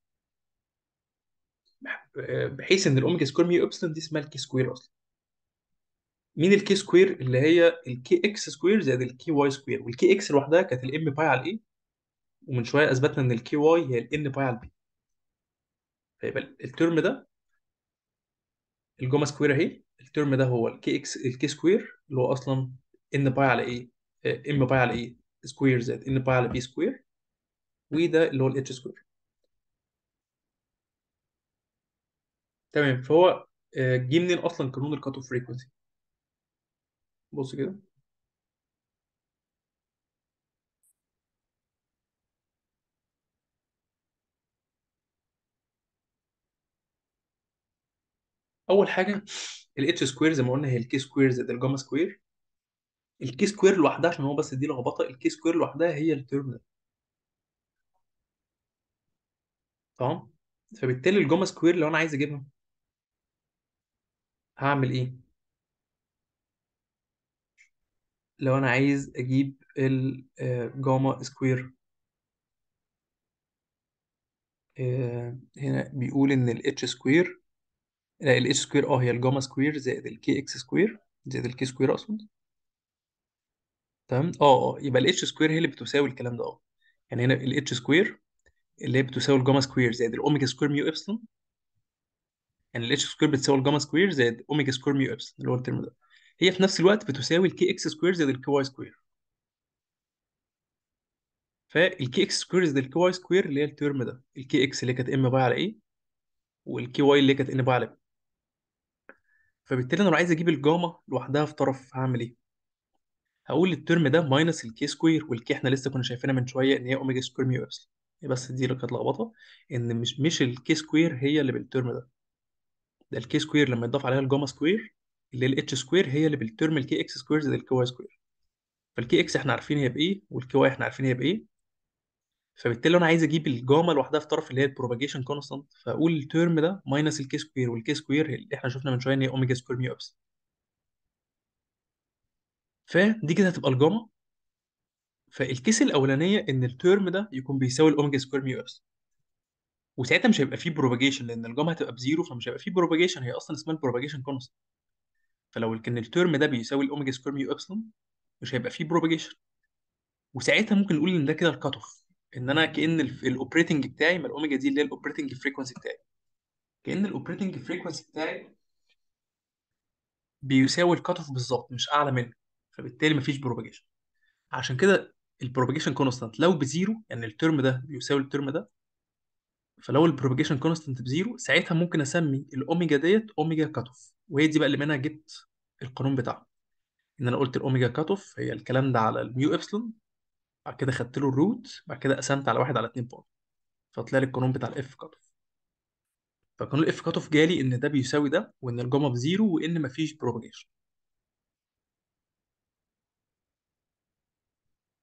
بحيث ان الاوميجا سكوير ميو ابسلون دي اسمها الكي سكوير اصلا. مين الكي سكوير؟ اللي هي الكي اكس سكوير زائد الكي واي سكوير، والكي اكس لوحدها كانت الام باي على الاي، ومن شويه اثبتنا ان الكي واي هي الان باي على البي. فيبقى الترم ده الجاما سكوير اهي، الترم ده هو الكي اكس الكي سكوير اللي هو اصلا ان باي على ايه، ام باي على ايه سكوير زائد ان باي على بي سكوير، وده اللي هو الاتش سكوير. تمام. فهو آه، جه منين اصلا قانون الكات اوف فريكونسي؟ بص كده. اول حاجه الاتش سكوير زي ما قلنا هي الكي سكوير زائد الجاما سكوير. الكي سكوير لوحدها عشان هو بس دي لخبطه، الكي سكوير لوحدها هي الترم ده. تمام. فبالتالي الجاما سكوير لو انا عايز اجيبها هعمل ايه؟ لو انا عايز اجيب الجاما سكوير، آه، هنا بيقول ان الاتش سكوير، لا الاتش سكوير اه هي الجاما سكوير زائد الكي اكس سكوير زائد الكي سكوير اقصد. تمام. اه اه يبقى الاتش سكوير هي اللي بتساوي الكلام ده. اه يعني هنا الاتش سكوير اللي هي بتساوي الجاما سكوير زائد الاوميجا سكوير ميو ابسلون. يعني الاتش سكوير بتساوي الجاما سكوير زائد اوميجا سكوير ميو ابسلون اللي هو الترم ده. هي في نفس الوقت بتساوي الكي اكس سكوير زائد الكي واي سكوير. فالكي اكس سكوير زائد الكي واي سكوير اللي هي الترم ده، الكي اكس اللي كانت ام باي على ايه، والكي واي اللي كانت ان باي على بي. فبالتالي انا لو عايز اجيب الجاما لوحدها في طرف هعمل ايه؟ هقول الترم ده ماينس الكي سكوير، والكي احنا لسه كنا شايفينها من شويه ان هي اوميجا سكوير ميو ابسلون. بس دي اللي كانت لخبطه، ان مش مش الكي سكوير هي اللي بالترم ده، ده الكي سكوير لما يضاف عليها الجاما سكوير اللي هي الاتش سكوير هي اللي بالترم الكي اكس سكوير زائد الكي واي سكوير. فالكي اكس احنا عارفين هي بايه، والكي واي احنا عارفين هي بايه. فبالتالي انا عايز اجيب الجاما لوحدها في طرف اللي هي البروباجيشن كونستانت، فاقول الترم ده ماينس الكي سكوير، والكي سكوير اللي احنا شفنا من شويه ان هي اوميجا سكوير ميو ابس. فدي كده هتبقى الجاما. فالكيس الاولانيه ان الترم ده يكون بيساوي الاوميجا سكوير ميو ابس، وساعتها مش هيبقى فيه بروباجيشن لان الجاما هتبقى بزيرو، فمش هيبقى فيه بروباجيشن، هي اصلا اسمها البروباجيشن كونستانت. فلو كان الترم ده بيساوي الاوميجا سكوير ميو ابسلون مش هيبقى فيه بروباجيشن. وساعتها ممكن نقول ان ده كده الكات اوف، ان انا كان الاوبريتنج بتاعي، ما الاوميجا دي اللي هي الاوبريتنج فريكونسي بتاعي، كان الاوبريتنج فريكونسي بتاعي بيساوي الكات اوف بالظبط مش اعلى منه. فبالتالي مفيش بروباجيشن. عشان كده البروباجيشن كونستانت لو بزيرو، يعني الترم ده بيساوي الترم ده، فلو البروباجيشن كونستانت بزيرو ساعتها ممكن اسمي الاوميجا ديت اوميجا كات اوف. وهي دي بقى اللي منها جبت القانون بتاعها، ان انا قلت الاوميجا كات اوف هي الكلام ده على الميو ابسلون، بعد كده خدت له الروت، بعد كده قسمت على واحد على اتنين باور، فطلع لي القانون بتاع الاف كات اوف. فقانون الاف كات اوف جالي ان ده بيساوي ده، وان الجاما بزيرو، وان مفيش بروباجيشن.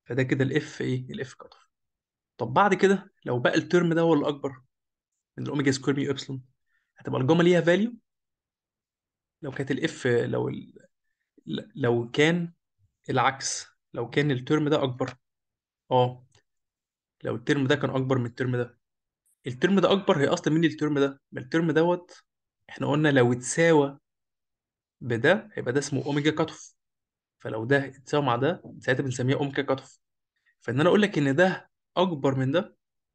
فده كده الاف ايه، الاف كات اوف. طب بعد كده لو بقى الترم ده هو الاكبر من الاوميجا سكوير ميو ابسلون، هتبقى الجاما ليها فاليو. لو كانت الاف لو ال... لو كان العكس، لو كان الترم ده اكبر. اه، لو الترم ده كان اكبر من الترم ده. الترم ده اكبر، هي اصلا مين الترم ده؟ ما الترم دوت احنا قلنا لو اتساوى بده هيبقى ده اسمه اوميجا كات اوف. فلو ده اتساوى مع ده ساعتها بنسميها اوميجا كات اوف. فان انا اقول لك ان ده اكبر من ده،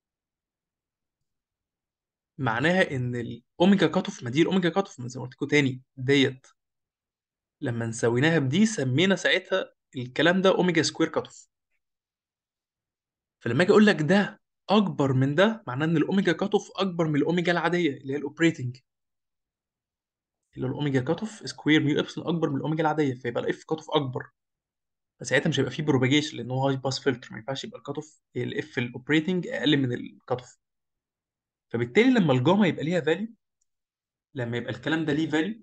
معناها ان الاوميجا كات اوف، ما دي الاوميجا كات اوف زي ما قلت لكم تاني ديت، لما نسويناها بدي سمينا ساعتها الكلام ده اوميجا سكوير كات اوف. فلما اجي اقول لك ده اكبر من ده، معناه ان الاوميجا كات اوف اكبر من الاوميجا العاديه اللي هي الاوبريتنج، اللي هو الاوميجا كات اوف سكوير ميو ابسلون اكبر من الاوميجا العاديه، فيبقى الاف كات اوف اكبر. فساعتها مش هيبقى فيه بروباجيشن، لان هو هاي باس فلتر، ما ينفعش يبقى الكات اوف الاف الاوبريتنج اقل من الكات اوف. فبالتالي لما الجاما يبقى ليها فاليو، لما يبقى الكلام ده ليه فاليو،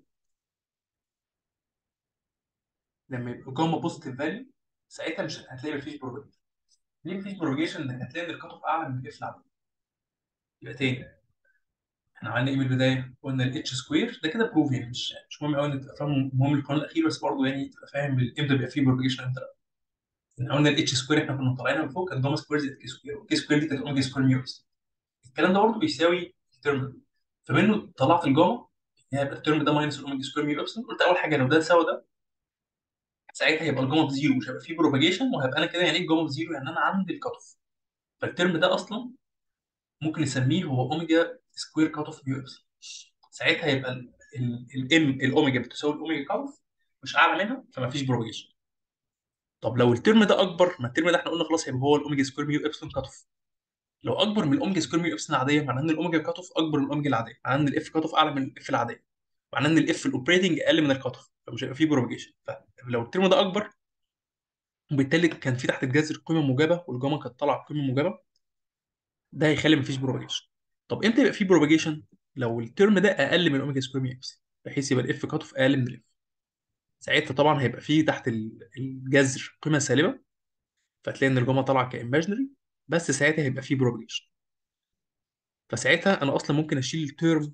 لما يبقى جاما بوزيتيف فاليو، ساعتها مش هتلاقي مفيش بروباجيشن. ليه مفيش بروباجيشن؟ انك هتلاقي ان الكات اوف اعلى من الاف العادي. يبقى تاني، احنا عملنا ايه من البدايه؟ قلنا الاتش سكوير ده كده بروف، يعني مش مش مهم قوي انك تبقى فاهم، مهم القانون الاخير بس برضه يعني تبقى فاهم امتى بيبقى فيه بروباجيشن امتى لا. احنا قلنا الاتش سكوير احنا كنا طالعينها من فوق كانت جاما سكوير زائد كي سكوير، والكي سكوير دي كانت اوميجا سكوير ميو بس. الكلام ده برضه بيساوي الترم ده، فمنه طلعت الجاما يعني هيبقى الترم ده ماينس الاوميجا سكوير ميو ابسلون. قلت اول حاجه لو ده ساوى ده ساعتها هيبقى الجاما بزيرو، مش هيبقى فيه بروباجيشن، وهيبقى انا كده يعني ايه الجاما بزيرو؟ يعني انا عندي الكات اوف. فالترم ده اصلا ممكن نسميه هو اوميجا سكوير كات اوف ميو ابسلون. ساعتها يبقى الام الاوميجا بتساوي الاوميجا كات اوف، مش اعلى منها، فما فيش بروباجيشن. طب لو الترم ده اكبر، ما الترم ده احنا قلنا خلاص هيبقى هو الاوميجا سكوير ميو ابسلون كات اوف. لو اكبر من الاوميجا سكوير ميو ابسلون العاديه، معناه ان الاوميجا كات اوف اكبر من الاوميجا العاديه، معناه ان الاف كات اوف اعلى من الاف العاديه، معناه ان الاف الاوبريتنج اقل من الكات اوف، فمش هيبقى فيه بروباجيشن. فلو الترم ده اكبر، وبالتالي كان في تحت الجذر قيمه موجبه والجاما كانت طالعه قيمه موجبه، ده هيخلي مفيش بروباجيشن. طب امتى يبقى فيه بروباجيشن؟ لو الترم ده اقل من الاوميجا سكوير ميو ابسلون، بحيث يبقى الاف كات اوف اقل من الاف. ساعتها طبعا هيبقى فيه تحت ال- الجذر قيمه سالبه، فتلاقي ان الجاما طالعه كايماجنري، بس ساعتها هيبقى فيه بروباجيشن. فساعتها انا اصلا ممكن اشيل الترم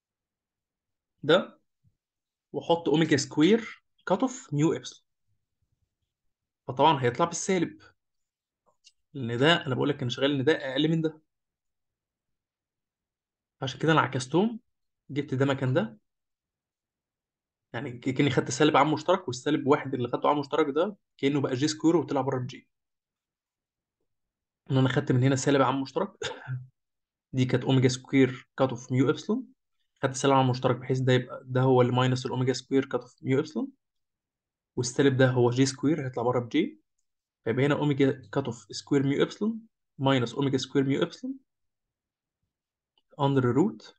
ده واحط اوميجا سكوير كات اوف ميو ابسلون، فطبعا هيطلع بالسالب، لان ده انا بقول لك انا شغال ان ده اقل من ده. عشان كده انا عكستهم، جبت ده مكان ده، يعني ك- كاني خدت سالب عام مشترك، والسالب واحد اللي خدته عام مشترك ده كانه بقى جي سكوير وطلع بره الجي. ان انا خدت من هنا سالب عام مشترك، دي كانت اوميجا سكوير كات اوف ميو ابسلون، خدت سالب عام مشترك بحيث ده يبقى ده هو اللي ماينس الاوميجا سكوير كات اوف ميو ابسلون، والسالب ده هو جي سكوير هيطلع بره بجي. فيبقى هنا اوميجا كات اوف سكوير ميو ابسلون ماينس اوميجا سكوير ميو ابسلون اندر روت،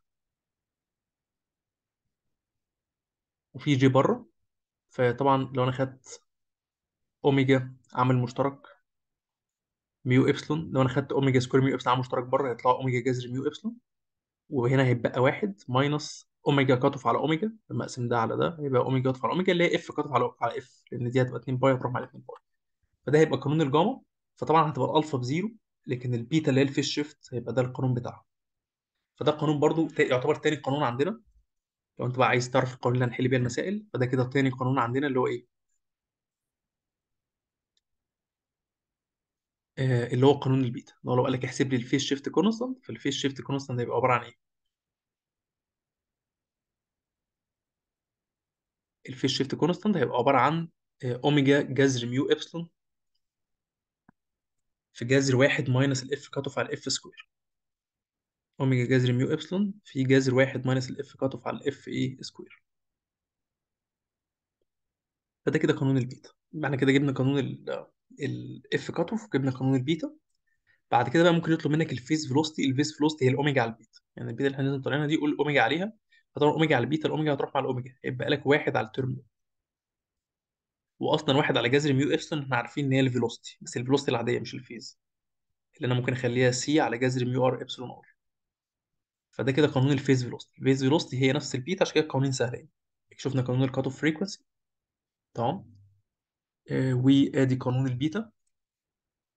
وفي جي بره. فطبعا لو انا خدت اوميجا عامل مشترك ميو ابسلون، لو انا خدت اوميجا سكوير ميو ابسلون عامل مشترك بره هيطلع اوميجا جذر ميو ابسلون، وهنا هيبقى واحد ماينس اوميجا كاتوف على اوميجا، لما اقسم ده على ده هيبقى اوميجا كاتوف على اوميجا اللي هي اف كاتوف على على اف، لان دي هتبقى اتنين باي تروح مع اتنين باي. فده هيبقى قانون الجاما. فطبعا هتبقى الالفا بزيرو، لكن البيتا اللي هي الفيس شيفت هيبقى ده القانون بتاعها. فده قانون برضو تا- يعتبر تاني قانون عندنا. لو انت بقى عايز تعرف القانون اللي هنحل بيها المسائل، فده كده تاني قانون عندنا اللي هو ايه؟ آه اللي هو قانون البيتا، اللي هو لو قال لك احسب لي الفيس شيفت كونستانت، فالفيس شيفت كونستانت هيبقى عباره عن ايه؟ الفيس شيفت كونستانت هيبقى عباره عن آه، اوميجا جذر ميو ابسلون في جذر واحد ماينس الاف كاتوف على الاف سكوير. اوميجا جذر ميو ابسلون في جذر واحد ماينس الاف كاتوف على الاف ايه سكوير. فده كده قانون البيتا. معنى كده جبنا قانون الاف كاتوف وجبنا قانون البيتا. بعد كده بقى ممكن يطلب منك الفيز فيلوستي. الفيز فيلوستي هي الاوميجا على البيتا، يعني البيتا اللي احنا لازم طالعينها دي قول اوميجا عليها. فطبعا اوميجا على البيتا، الاوميجا هتروح مع الاوميجا، هيبقى لك واحد على الترم ده. واصلا واحد على جذر ميو ابسلون احنا عارفين ان هي الفيلوستي، بس الفيلوستي العاديه مش الفيز، اللي انا ممكن اخليها سي على جذر ميو ار ابسلون ار. فده كده قانون الفيز فيلوستي. الفيز فيلوستي هي نفس البيتا، عشان كده قوانين سهلين. شفنا قانون الكات اوف فريكونسي، تمام. آه وادي قانون البيتا.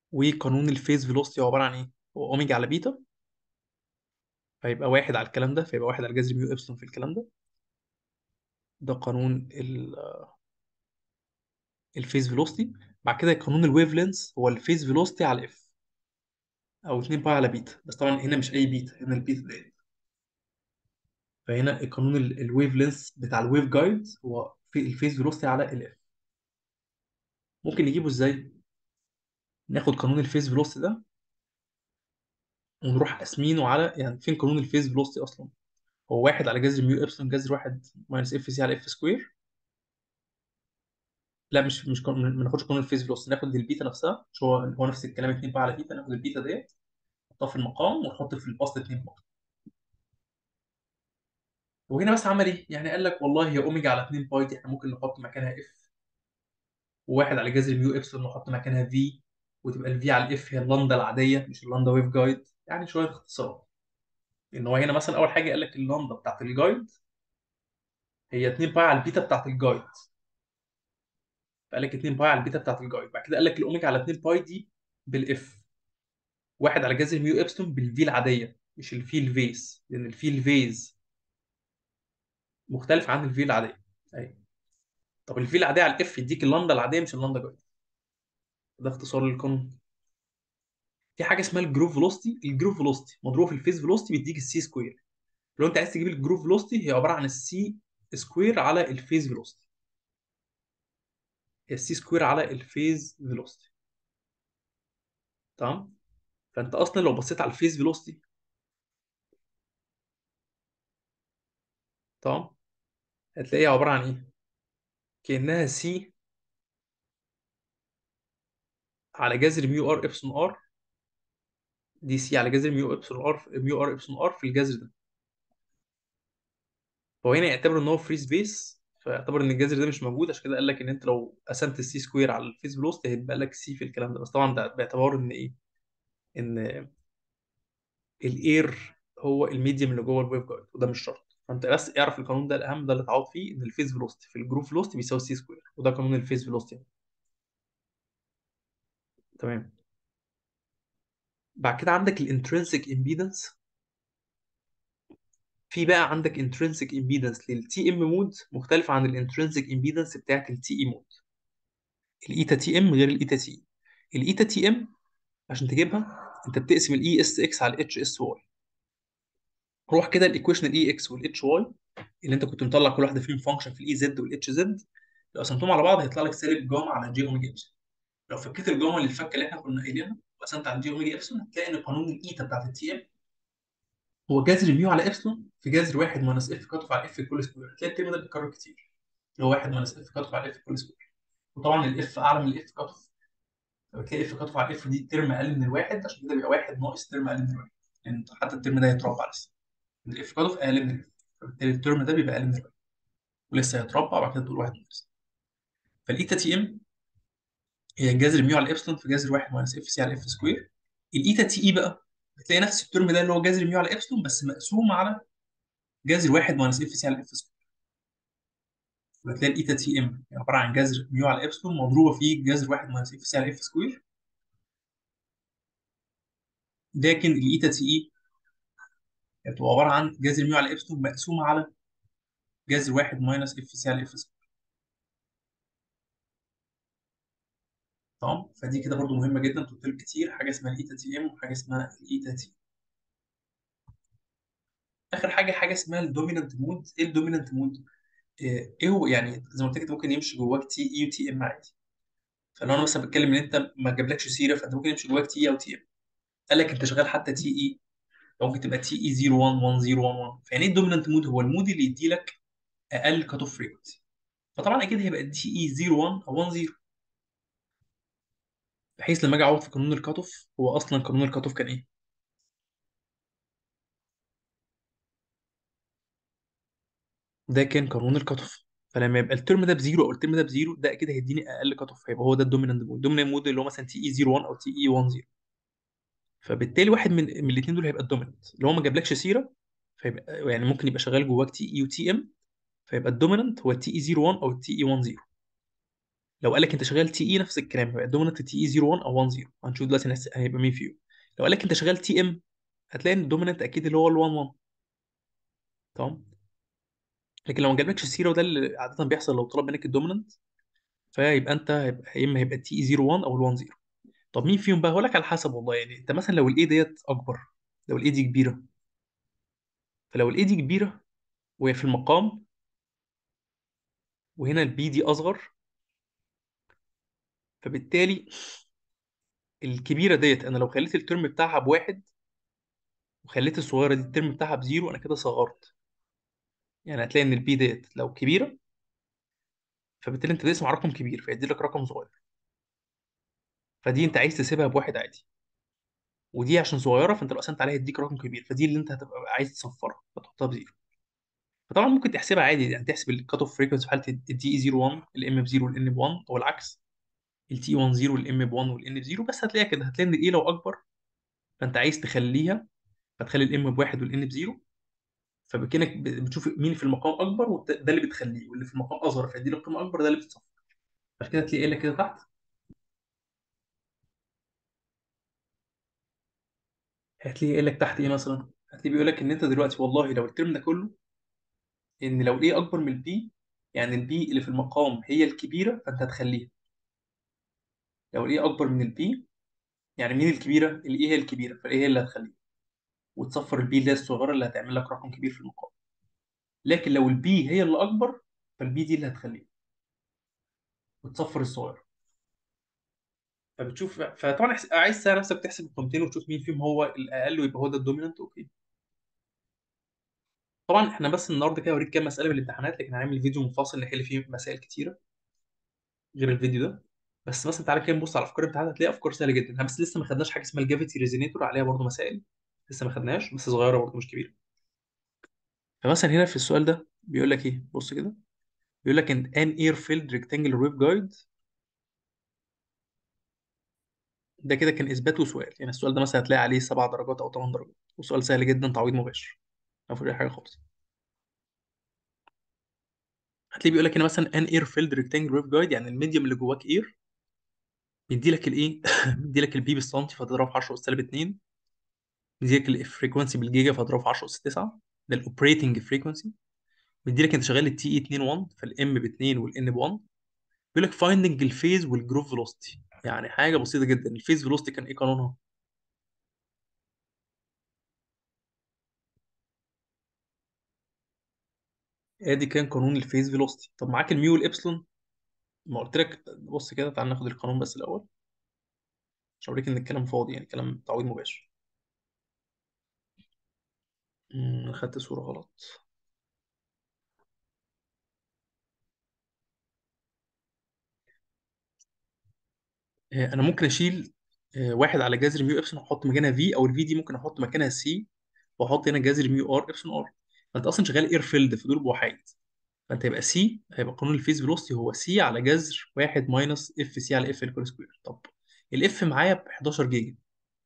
وقانون الفيز فيلوسيتي هو عباره عن ايه؟ هو اوميجا على بيتا، فيبقى واحد على الكلام ده، فيبقى واحد على جذر ميو ابسلون في الكلام ده. ده قانون الفيز فيلوسيتي. بعد كده قانون الويف لينث هو الفيز فيلوسيتي على اف، او اتنين باي على بيتا، بس طبعا هنا مش اي بيتا، هنا البيتا ديت. فهنا قانون الويف لينث بتاع الويف جايد هو في الفيز فيلوسيتي على الاف. ممكن نجيبه ازاي؟ ناخد قانون الفيز فيلوسيتي ده ونروح قاسمينه على، يعني فين قانون الفيز فيلوسيتي اصلا؟ هو واحد على جذر ميو ابسلون جذر واحد ماينس اف سي على اف سكوير. لا مش مش قانون- ما ناخدش قانون الفيز فيلوسيتي، ناخد البيتا نفسها، مش هو هو نفس الكلام اتنين باي على بيتا، ناخد البيتا ديت نحطها في المقام ونحط في البسط اتنين باي. وهنا بس عمل ايه؟ يعني قال لك والله هي اوميجا على اتنين باي دي احنا ممكن نحط مكانها اف، وواحد على جذر ميو ابسلون نحط مكانها في، وتبقى الفي على الاف هي اللاندا العاديه مش اللاندا ويف جايد، يعني شويه اختصارات. ان هو هنا مثلا اول حاجه قال لك اللاندا بتاعت الجايد هي اتنين باي على البيتا بتاعت الجايد، فقال لك اتنين باي على البيتا بتاعت الجايد. بعد كده قال لك الاوميجا على اتنين باي دي بالاف، واحد على جذر ميو ابسلون بالفي العاديه مش الفي الفيز، لان الفي الفيز مختلف عن الفي العاديه. ايوه. طب الفي العاديه على الاف يديك اللاندا العاديه مش اللاندا جايد. ده اختصار للقانون. في حاجه اسمها الجروف فيلوسيتي، الجروف فيلوسيتي مضروبه في الفيز فيلوسيتي بيديك السي سكوير. لو انت عايز تجيب الجروف فيلوسيتي هي عباره عن السي سكوير على الفيز فيلوسيتي، هي السي سكوير على الفيز فيلوسيتي. تمام. فانت اصلا لو بصيت على الفيز فيلوسيتي، تمام، هتلاقيها عباره عن ايه؟ كانها سي على جذر ميو ار ابسون ار، دي سي على جذر ميو ابسون ار، ميو ار ابسون ار في الجذر ده. فهو هنا يعتبر ان هو فري سبيس، فيعتبر ان الجذر ده مش موجود، عشان كده قال لك ان انت لو قسمت السي سكوير على الفيز فيلوسيتي هيتبقى لك سي في الكلام ده. بس طبعا ده باعتبار ان ايه؟ ان الاير هو الميديم اللي جوه الويف جايد، وده مش شرط. فانت بس اعرف القانون ده الاهم، ده اللي تعوض فيه، ان الفيز فيلوسيتي في الجروف فيلوسيتي بيساوي سي سكوير، وده قانون الفيز فيلوسيتي. تمام. بعد كده عندك الانترنسيك امبيدنس. في بقى عندك انترنسيك امبيدنس للتي ام مود مختلف عن الانترنسيك امبيدنس بتاعت التي اي مود. الايتا تي ام غير الايتا تي. الايتا تي ام عشان تجيبها انت بتقسم الاي اس اكس على الاتش اس واي. روح كده الايكويشن الاي اكس والاتش واي اللي انت كنت مطلع كل واحده فيهم فانكشن في الاي زد والاتش زد، لو قسمتهم على بعض هيطلع لك سالب جاما على جي اوميجا ابسلون. لو فكيت الجاما اللي الفكه اللي احنا كنا قايلينها وقسمت على جي اوميجا ابسلون هتلاقي ان قانون الايتا بتاعت التي ام هو جذر ميو على ابسلون في جذر واحد ماينس اف كاتوف على اف كل سكوير. هتلاقي الترم ده بيتكرر كتير، اللي هو واحد ماينس اف كاتوف على اف كل سكوير. وطبعا الاف اعلى من الاف كاتوف، فبتلاقي اف كاتوف على اف دي ترم اقل من الواحد، عشان كده بيبقى واحد ناقص ترم اقل من الواحد، يعني حتى الترم ده هيتربع لسه، الاف كاتوف اقل من الاف، فبالتالي الترم ده بيبقى اقل من الواحد ولسه هيتربع، بعد كده تقول واحد ناقص. فالايتا تي ام هي جذر ميو على الابسلون في جذر واحد ماينس اف سي على اف سكوير. الايتا تي اي بقى بتلاقي نفس الترم ده اللي هو جذر ميو على ابسلون بس مقسوم على جذر واحد ماينس اف سي على اف سكوير. بتلاقي الايتا تي ام عباره عن جذر ميو على ابسلون مضروبه في جذر واحد ماينس اف سي على اف سكوير. لكن الايتا تي اي بتبقى عباره عن جذر ميو على ابسلون مقسومه على جذر واحد ماينس اف سي على اف سكوير. تمام. فدي كده برضو مهمه جدا، قلت لك كتير حاجه اسمها الايتا تي ام وحاجه اسمها الايتا تي. اخر حاجه حاجه اسمها الدومينانت مود. ايه الدومينانت مود؟ ايه إيه هو؟ يعني زي ما قلت لك انت ممكن يمشي جواك تي اي وتي ام عادي. فلو انا مثلا بتكلم ان انت ما جابلكش سيره فانت ممكن يمشي جواك تي اي او تي ام. قال لك انت شغال حتى تي اي، ممكن تبقى تي اي صفر واحد واحد صفر واحد واحد. فيعني ايه الدومينانت مود؟ هو المود اللي يدي لك اقل كات اوف فريكونسي. فطبعا اكيد هيبقى تي اي صفر واحد او واحد صفر، بحيث لما اجي اعوض في قانون الكات اوف، هو اصلا قانون الكات اوف كان ايه؟ ده كان قانون الكات اوف. فلما يبقى الترم ده بزيرو او الترم ده بزيرو ده اكيد هيديني اقل كات اوف، هيبقى هو ده الدومينانت مود. الدومينانت مود اللي هو مثلا تي اي صفر واحد او تي اي واحد صفر. فبالتالي واحد من من الاثنين دول هيبقى الدومينانت، اللي هو ما جابلكش سيره فيبقى يعني ممكن يبقى شغال جواك تي اي وتي ام، فيبقى الدومينانت هو التي اي صفر واحد او التي اي واحد صفر. لو قال لك انت شغال تي اي نفس الكلام، يبقى الدوميننت تي اي صفر واحد او واحد صفر. هنشوف دلوقتي نفس- هيبقى مين فيهم. لو قال لك انت شغال تي ام، هتلاقي ان الدوميننت اكيد اللي هو ال واحد واحد. تمام. لكن لو ما جابلكش السيره، وده اللي عاده بيحصل لو طلب منك الدوميننت، فيبقى انت هيبقى يا اما هيبقى تي اي صفر واحد او ال واحد صفر. طب مين فيهم بقى؟ هقول لك على حسب والله. يعني انت مثلا لو الاي ديت اكبر، لو الاي دي كبيره، فلو الاي دي كبيره وهي في المقام، وهنا البي دي اصغر، فبالتالي الكبيره ديت انا لو خليت الترم بتاعها بواحد، وخليت الصغيره دي الترم بتاعها بزيرو، انا كده صغرت. يعني هتلاقي ان البي ديت لو كبيره، فبالتالي انت تسمع رقم كبير فيدي لك رقم صغير، فدي انت عايز تسيبها بواحد عادي. ودي عشان صغيره، فانت لو قسمت عليها يديك رقم كبير، فدي اللي انت هتبقى عايز تصفرها فتحطها بزيرو. فطبعا ممكن تحسبها عادي، يعني تحسب الكات اوف فريكونسي في حاله الدي اي صفر واحد، الام ب صفر والان ب واحد، او العكس، التي واحد صفر والام ب واحد والان ب صفر. بس هتلاقيها كده، هتلاقي ان الاي لو اكبر، فانت عايز تخليها، فتخلي الام بواحد والان بزيرو. فبكنك بتشوف مين في المقام اكبر، وده اللي بتخليه، واللي في المقام اصغر فيدي له قيمه اكبر، ده اللي بتصفر. عشان كده تلاقي لك كده تحت، هتلاقي قايل لك تحت ايه مثلا. هتلاقي بيقول لك ان انت دلوقتي والله لو الترم ده كله، ان لو الايه اكبر من البي، يعني البي اللي في المقام هي الكبيره، فانت هتخليها. لو الايه اكبر من البي، يعني مين الكبيره؟ الايه هي الكبيره، فالايه هي اللي هتخليها، وتصفر البي اللي هي الصغيره اللي هتعمل لك رقم كبير في المقام. لكن لو البي هي اللي اكبر، فالبي دي اللي هتخليها، وتصفر الصغيره. فبتشوف، فطبعا احس- عايز تسأل نفسك تحسب القيمتين وتشوف مين فيهم هو الاقل، ويبقى هو ده الدوميننت. اوكي. طبعا احنا بس النهارده كده هوريك كام مساله من الامتحانات، لكن هنعمل فيديو منفصل نحل فيه مسائل كتيره غير الفيديو ده. بس مثلا تعالى كده نبص على افكار الامتحانات، هتلاقي افكار سهله جدا. احنا بس لسه ما خدناش حاجه اسمها الجافيتي ريزينيتور، عليها برضو مسائل لسه ما خدناش، بس صغيره برضو مش كبيره. فمثلا هنا في السؤال ده بيقول لك ايه، بص كده. بيقول لك ان ان اير فيلد ريكتانجلر ويف جايد. ده كده كان اثبات وسؤال. يعني السؤال ده مثلا هتلاقي عليه سبع درجات او ثمان درجات، وسؤال سهل جدا، تعويض مباشر، ما فيهوش اي حاجه خالص. هتلاقيه بيقول لك هنا مثلا ان اير فيلد ريكتانجلر ويف جايد، يعني الميديوم اللي جواك اير، بيدي لك الايه بيدي لك البي بالسنتي فتضرب في عشرة اس سالب اتنين، بيدي لك الفريكونسي بالجيجا فتضرب في عشرة اس تسعة، ده الاوبريتنج فريكونسي. بيدي لك انت شغال التي اي اتنين واحد، فالام ب اتنين والان ب واحد. بيقول لك فايندنج الفيز والجروف فيلوسيتي، يعني حاجه بسيطه جدا. الفيز فيلوسيتي كان ايه قانونها؟ ادي كان قانون الفيز فيلوسيتي. طب معاك الميو والابسلون، ما قلت لك بص كده، تعال ناخد القانون بس الاول، عشان اوريك ان الكلام فاضي، يعني كلام تعويض مباشر. امم خدت صوره غلط. آه، انا ممكن اشيل آه، واحد على جذر ميو ابسلون واحط مكانها في، او الفي دي ممكن احط مكانها سي، واحط هنا جذر ميو ار ابسلون ار. فانت اصلا شغال اير فيلد في دول بوحايد، فانت يبقى سي، هيبقى قانون الفيز فيلوسيتي هو سي على جذر واحد ماينس اف سي على اف الكل سكوير. طب الاف معايا ب حداشر جيجا،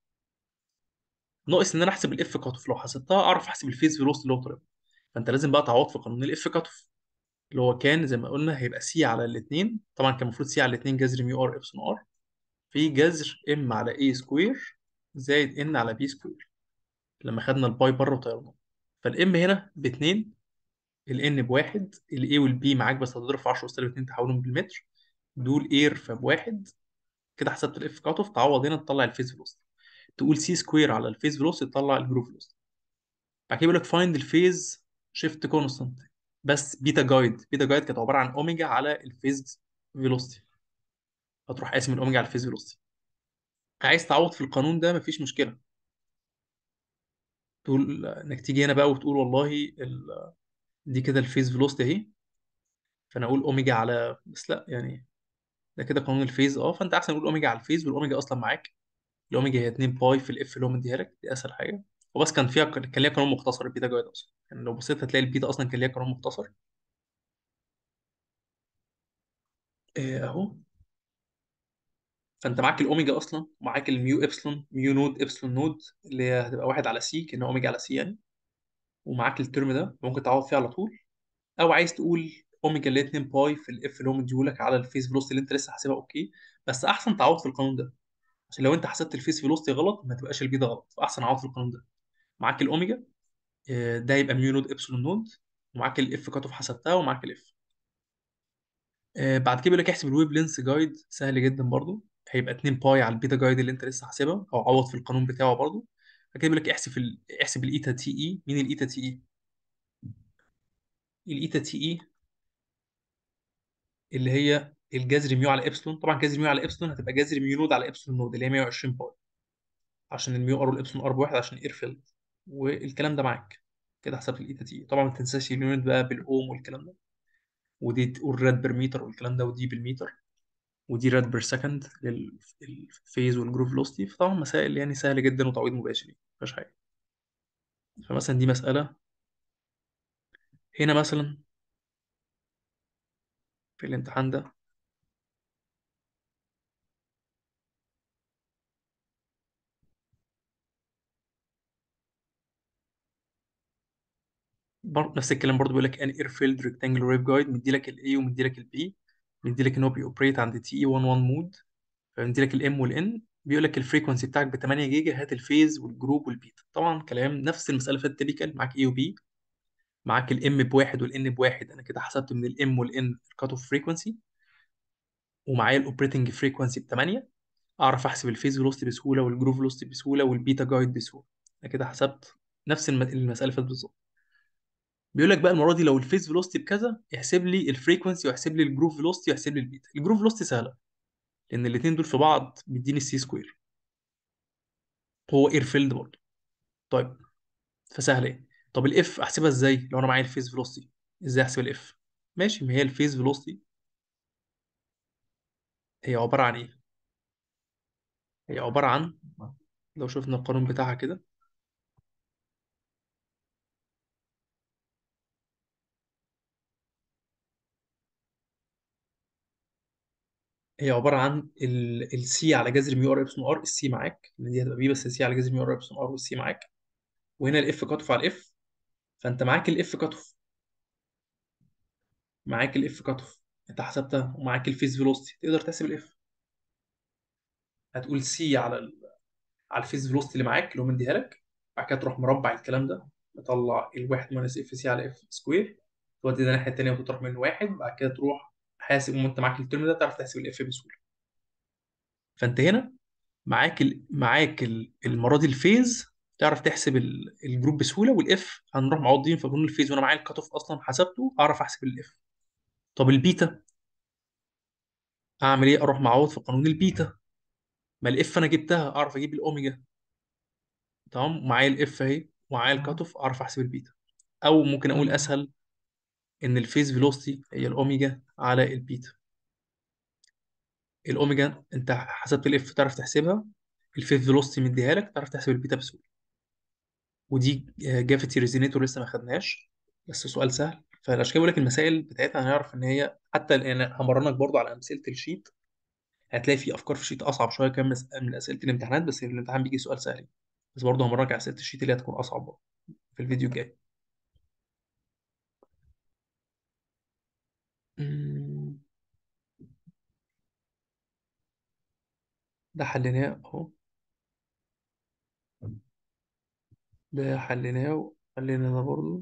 ناقص ان انا احسب الاف كاتوف. لو حسبتها اعرف احسب الفيز فيلوسيتي اللي هو طالبها. فانت لازم بقى تعوض في قانون الاف كاتوف، اللي هو كان زي ما قلنا هيبقى سي على الاثنين. طبعا كان المفروض سي على الاثنين جذر ميو ار ابسلون ار، في جذر ام على اي سكوير زائد ان على بي سكوير، لما خدنا الباي بره وطيرناه. فالام هنا ب اتنين، الان بواحد، الاي والبي معاك بس هتضرب في عشرة سالب اتنين تحولهم بالمتر، دول اير فبواحد. كده حسبت الاف كات اوف، تعوض هنا تطلع الفيز فيلوسيتي، تقول سي سكوير على الفيز فيلوسيتي تطلع الجروف فيلوسيتي. بعد كده بيقول لك فايند الفيز شيفت كونستانت، بس بيتا جايد. بيتا جايد كانت عباره عن اوميجا على الفيز فيلوسيتي، هتروح قاسم الاوميجا على الفيز فيلوسيتي. عايز تعوض في القانون ده مفيش مشكله، تقول انك تيجي هنا بقى وتقول والله ال... دي كده الفيز فيلوسيتي اهي، فانا اقول اوميجا على، بس لا يعني ده كده قانون الفيز. اه فانت احسن تقول اوميجا على الفيز، والاوميجا اصلا معاك. الاوميجا هي اتنين باي في الاف اللي هو مديها لك، دي اسهل حاجه. وبس كان فيها كان ليها قانون مختصر البيتا جايد اصلا، يعني لو بصيت هتلاقي البيتا اصلا كان ليها قانون مختصر. آه، اهو. فانت معاك الاوميجا اصلا، ومعاك الميو ابسلون، ميو نود ابسلون نود، اللي هي هتبقى واحد على سي، كأنه اوميجا على سي يعني. ومعاك الترم ده ممكن تعوض فيه على طول. او عايز تقول اوميجا اللي هي اتنين باي في الاف اللي هو مديهولك على الفيس فيلوسيتي اللي انت لسه حاسبها، اوكي. بس احسن تعوض في القانون ده، عشان لو انت حسبت الفيس فيلوسيتي غلط ما تبقاش البي ده غلط، فاحسن عوض في القانون ده. معاك الاوميجا، آه، ده يبقى ميو نود ابسلون نود، ومعاك الاف كات اوف حسبتها، ومعاك الاف. آه، بعد كده بيقول لك احسب الويف لينس جايد، سهل جدا برضو. هيبقى اتنين باي على البيتا جايد اللي انت لسه حاسبها، او عوض في القانون بتاعه برضو. بعد كده بيقول لك احسب ال... احسب الايتا تي اي. مين الايتا تي اي؟ الايتا تي اي اللي هي الجذر ميو على ابسلون. طبعا جذر ميو على ابسلون هتبقى جذر ميو نود على ابسلون نود اللي هي مية وعشرين باي، عشان الميو ار والابسلون ار بواحد عشان اير فيلد، والكلام ده معاك. كده حسبت الايتا تي. طبعا ما تنساش اليونت بقى بالاوم والكلام ده، ودي والراد بير متر والكلام ده، ودي بالمتر، ودي راد بير سكند للفيز والجروف فيلوسيتي. فطبعا مسائل يعني سهله جدا وتعويض مباشر، يعني مفيهاش حاجه. فمثلا دي مساله هنا مثلا في الامتحان ده، بر... نفس الكلام برضو بيقول لك ان اير فيلد ريكتانجل ويف جايد، مدي لك الاي ومدي لك البي، مدي لك ان هو بيوبريت عند تي اي واحد واحد مود، فمدي لك الام والان. بيقول لك الفريكونسي بتاعك ب تمانية جيجا، هات الفيز والجروب والبيتا. طبعا كلام نفس المساله اللي فاتت، تيبيكال. معاك اي وبي، معاك الام بواحد والان بواحد، انا كده حسبت من الام والان الكات اوف فريكونسي، ومعايا الاوبريتنج فريكونسي ب تمانية، اعرف احسب الفيز فيلوسيتي بسهوله والجروف فيلوسيتي بسهوله والبيتا جايد بسهوله. انا كده حسبت نفس الم... المساله اللي فاتت بالظبط. بيقول لك بقى المره دي لو الفيز فيلوسيتي بكذا، يحسب لي الفريكونسي ويحسب لي الجروف فيلوسيتي ويحسب لي البيتا. الجروف فيلوسيتي سهله، لان الاثنين دول في بعض بيديني السي سكوير، هو اير فيلد برضه. طيب، فسهله ايه. طب الاف احسبها ازاي لو انا معايا الفيز فيلوسيتي؟ ازاي احسب الاف؟ ماشي، ما هي الفيز فيلوسيتي هي عباره عن ايه؟ هي عباره عن، لو شفنا القانون بتاعها كده، هي عباره عن السي على جذر ميو ار ابسلون ار. السي معاك، لان دي هتبقى بي، بس السي على جذر ميو ار ابسلون ار، والسي معاك. وهنا الاف كاتوف على الاف، فانت معاك الاف كاتوف، معاك الاف كاتوف انت حسبتها، ومعاك الفيز فيلوسيتي، تقدر تحسب الاف. هتقول سي على ال... على الفيز فيلوسيتي اللي معاك اللي هو مديها لك، بعد كده تروح مربع الكلام ده، تطلع الواحد ماينس اف سي على اف سكوير، تودي ده الناحيه التانيه وتطرح منه واحد، بعد كده تروح حاسب، وانت معاك الترم ده تعرف تحسب الاف بسهوله. فانت هنا معاك ال... معاك ال... المره دي الفيز، تعرف تحسب ال... الجروب بسهوله، والاف هنروح معوضين في قانون الفيز، وانا معايا الكات اوف اصلا حسبته، اعرف احسب الاف. طب البيتا اعمل ايه؟ اروح معوض في قانون البيتا، ما الاف انا جبتها، اعرف اجيب الاوميجا. تمام، معايا الاف اهي ومعايا الكات اوف، اعرف احسب البيتا. او ممكن اقول اسهل، ان الفيز فيلوسيتي هي الاوميجا على البيتا. الاوميجا انت حسبت الاف تعرف تحسبها، الفيز فيلوسيتي مديها لك تعرف تحسب البيتا بسهوله. ودي جافيتي ريزينيتور لسه ما خدناش، بس سؤال سهل. فعشان كده بقول لك المسائل بتاعتها هنعرف ان هي حتى، يعني همرنك برضو على امثله الشيت، هتلاقي في افكار في الشيت اصعب شويه كمان مس- من اسئله الامتحانات، بس الامتحان بيجي سؤال سهل. بس برضه همرنك على اسئله الشيت اللي هتكون اصعب برضه في الفيديو الجاي. أمم، ده حليناه اهو، ده حليناه وحلينا ده برضه.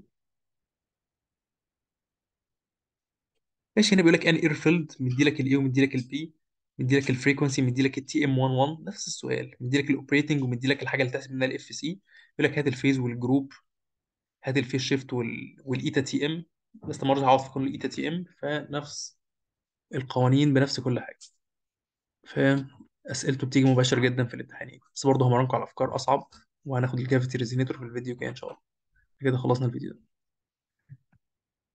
ماشي، هنا بيقول لك ان اير فيلد، مدي لك الاي ومدي لك البي، مدي لك الفريكونسي، مدي لك التي ام واحد واحد، نفس السؤال، مدي لك الاوبريتنج ومدي لك الحاجه اللي تحسب منها الاف سي. يقول لك هات الفيز والجروب، هات الفيز شيفت وال... والايتا تي ام. بس مرة هعوض في كل الايتا تي ام، فنفس القوانين بنفس كل حاجه. فاهم؟ اسئلته بتيجي مباشر جدا في الامتحانين، بس برضه همرنكم على افكار اصعب، وهناخد الكافيتي ريزينيتور في الفيديو الجاي ان شاء الله. كده خلصنا الفيديو ده.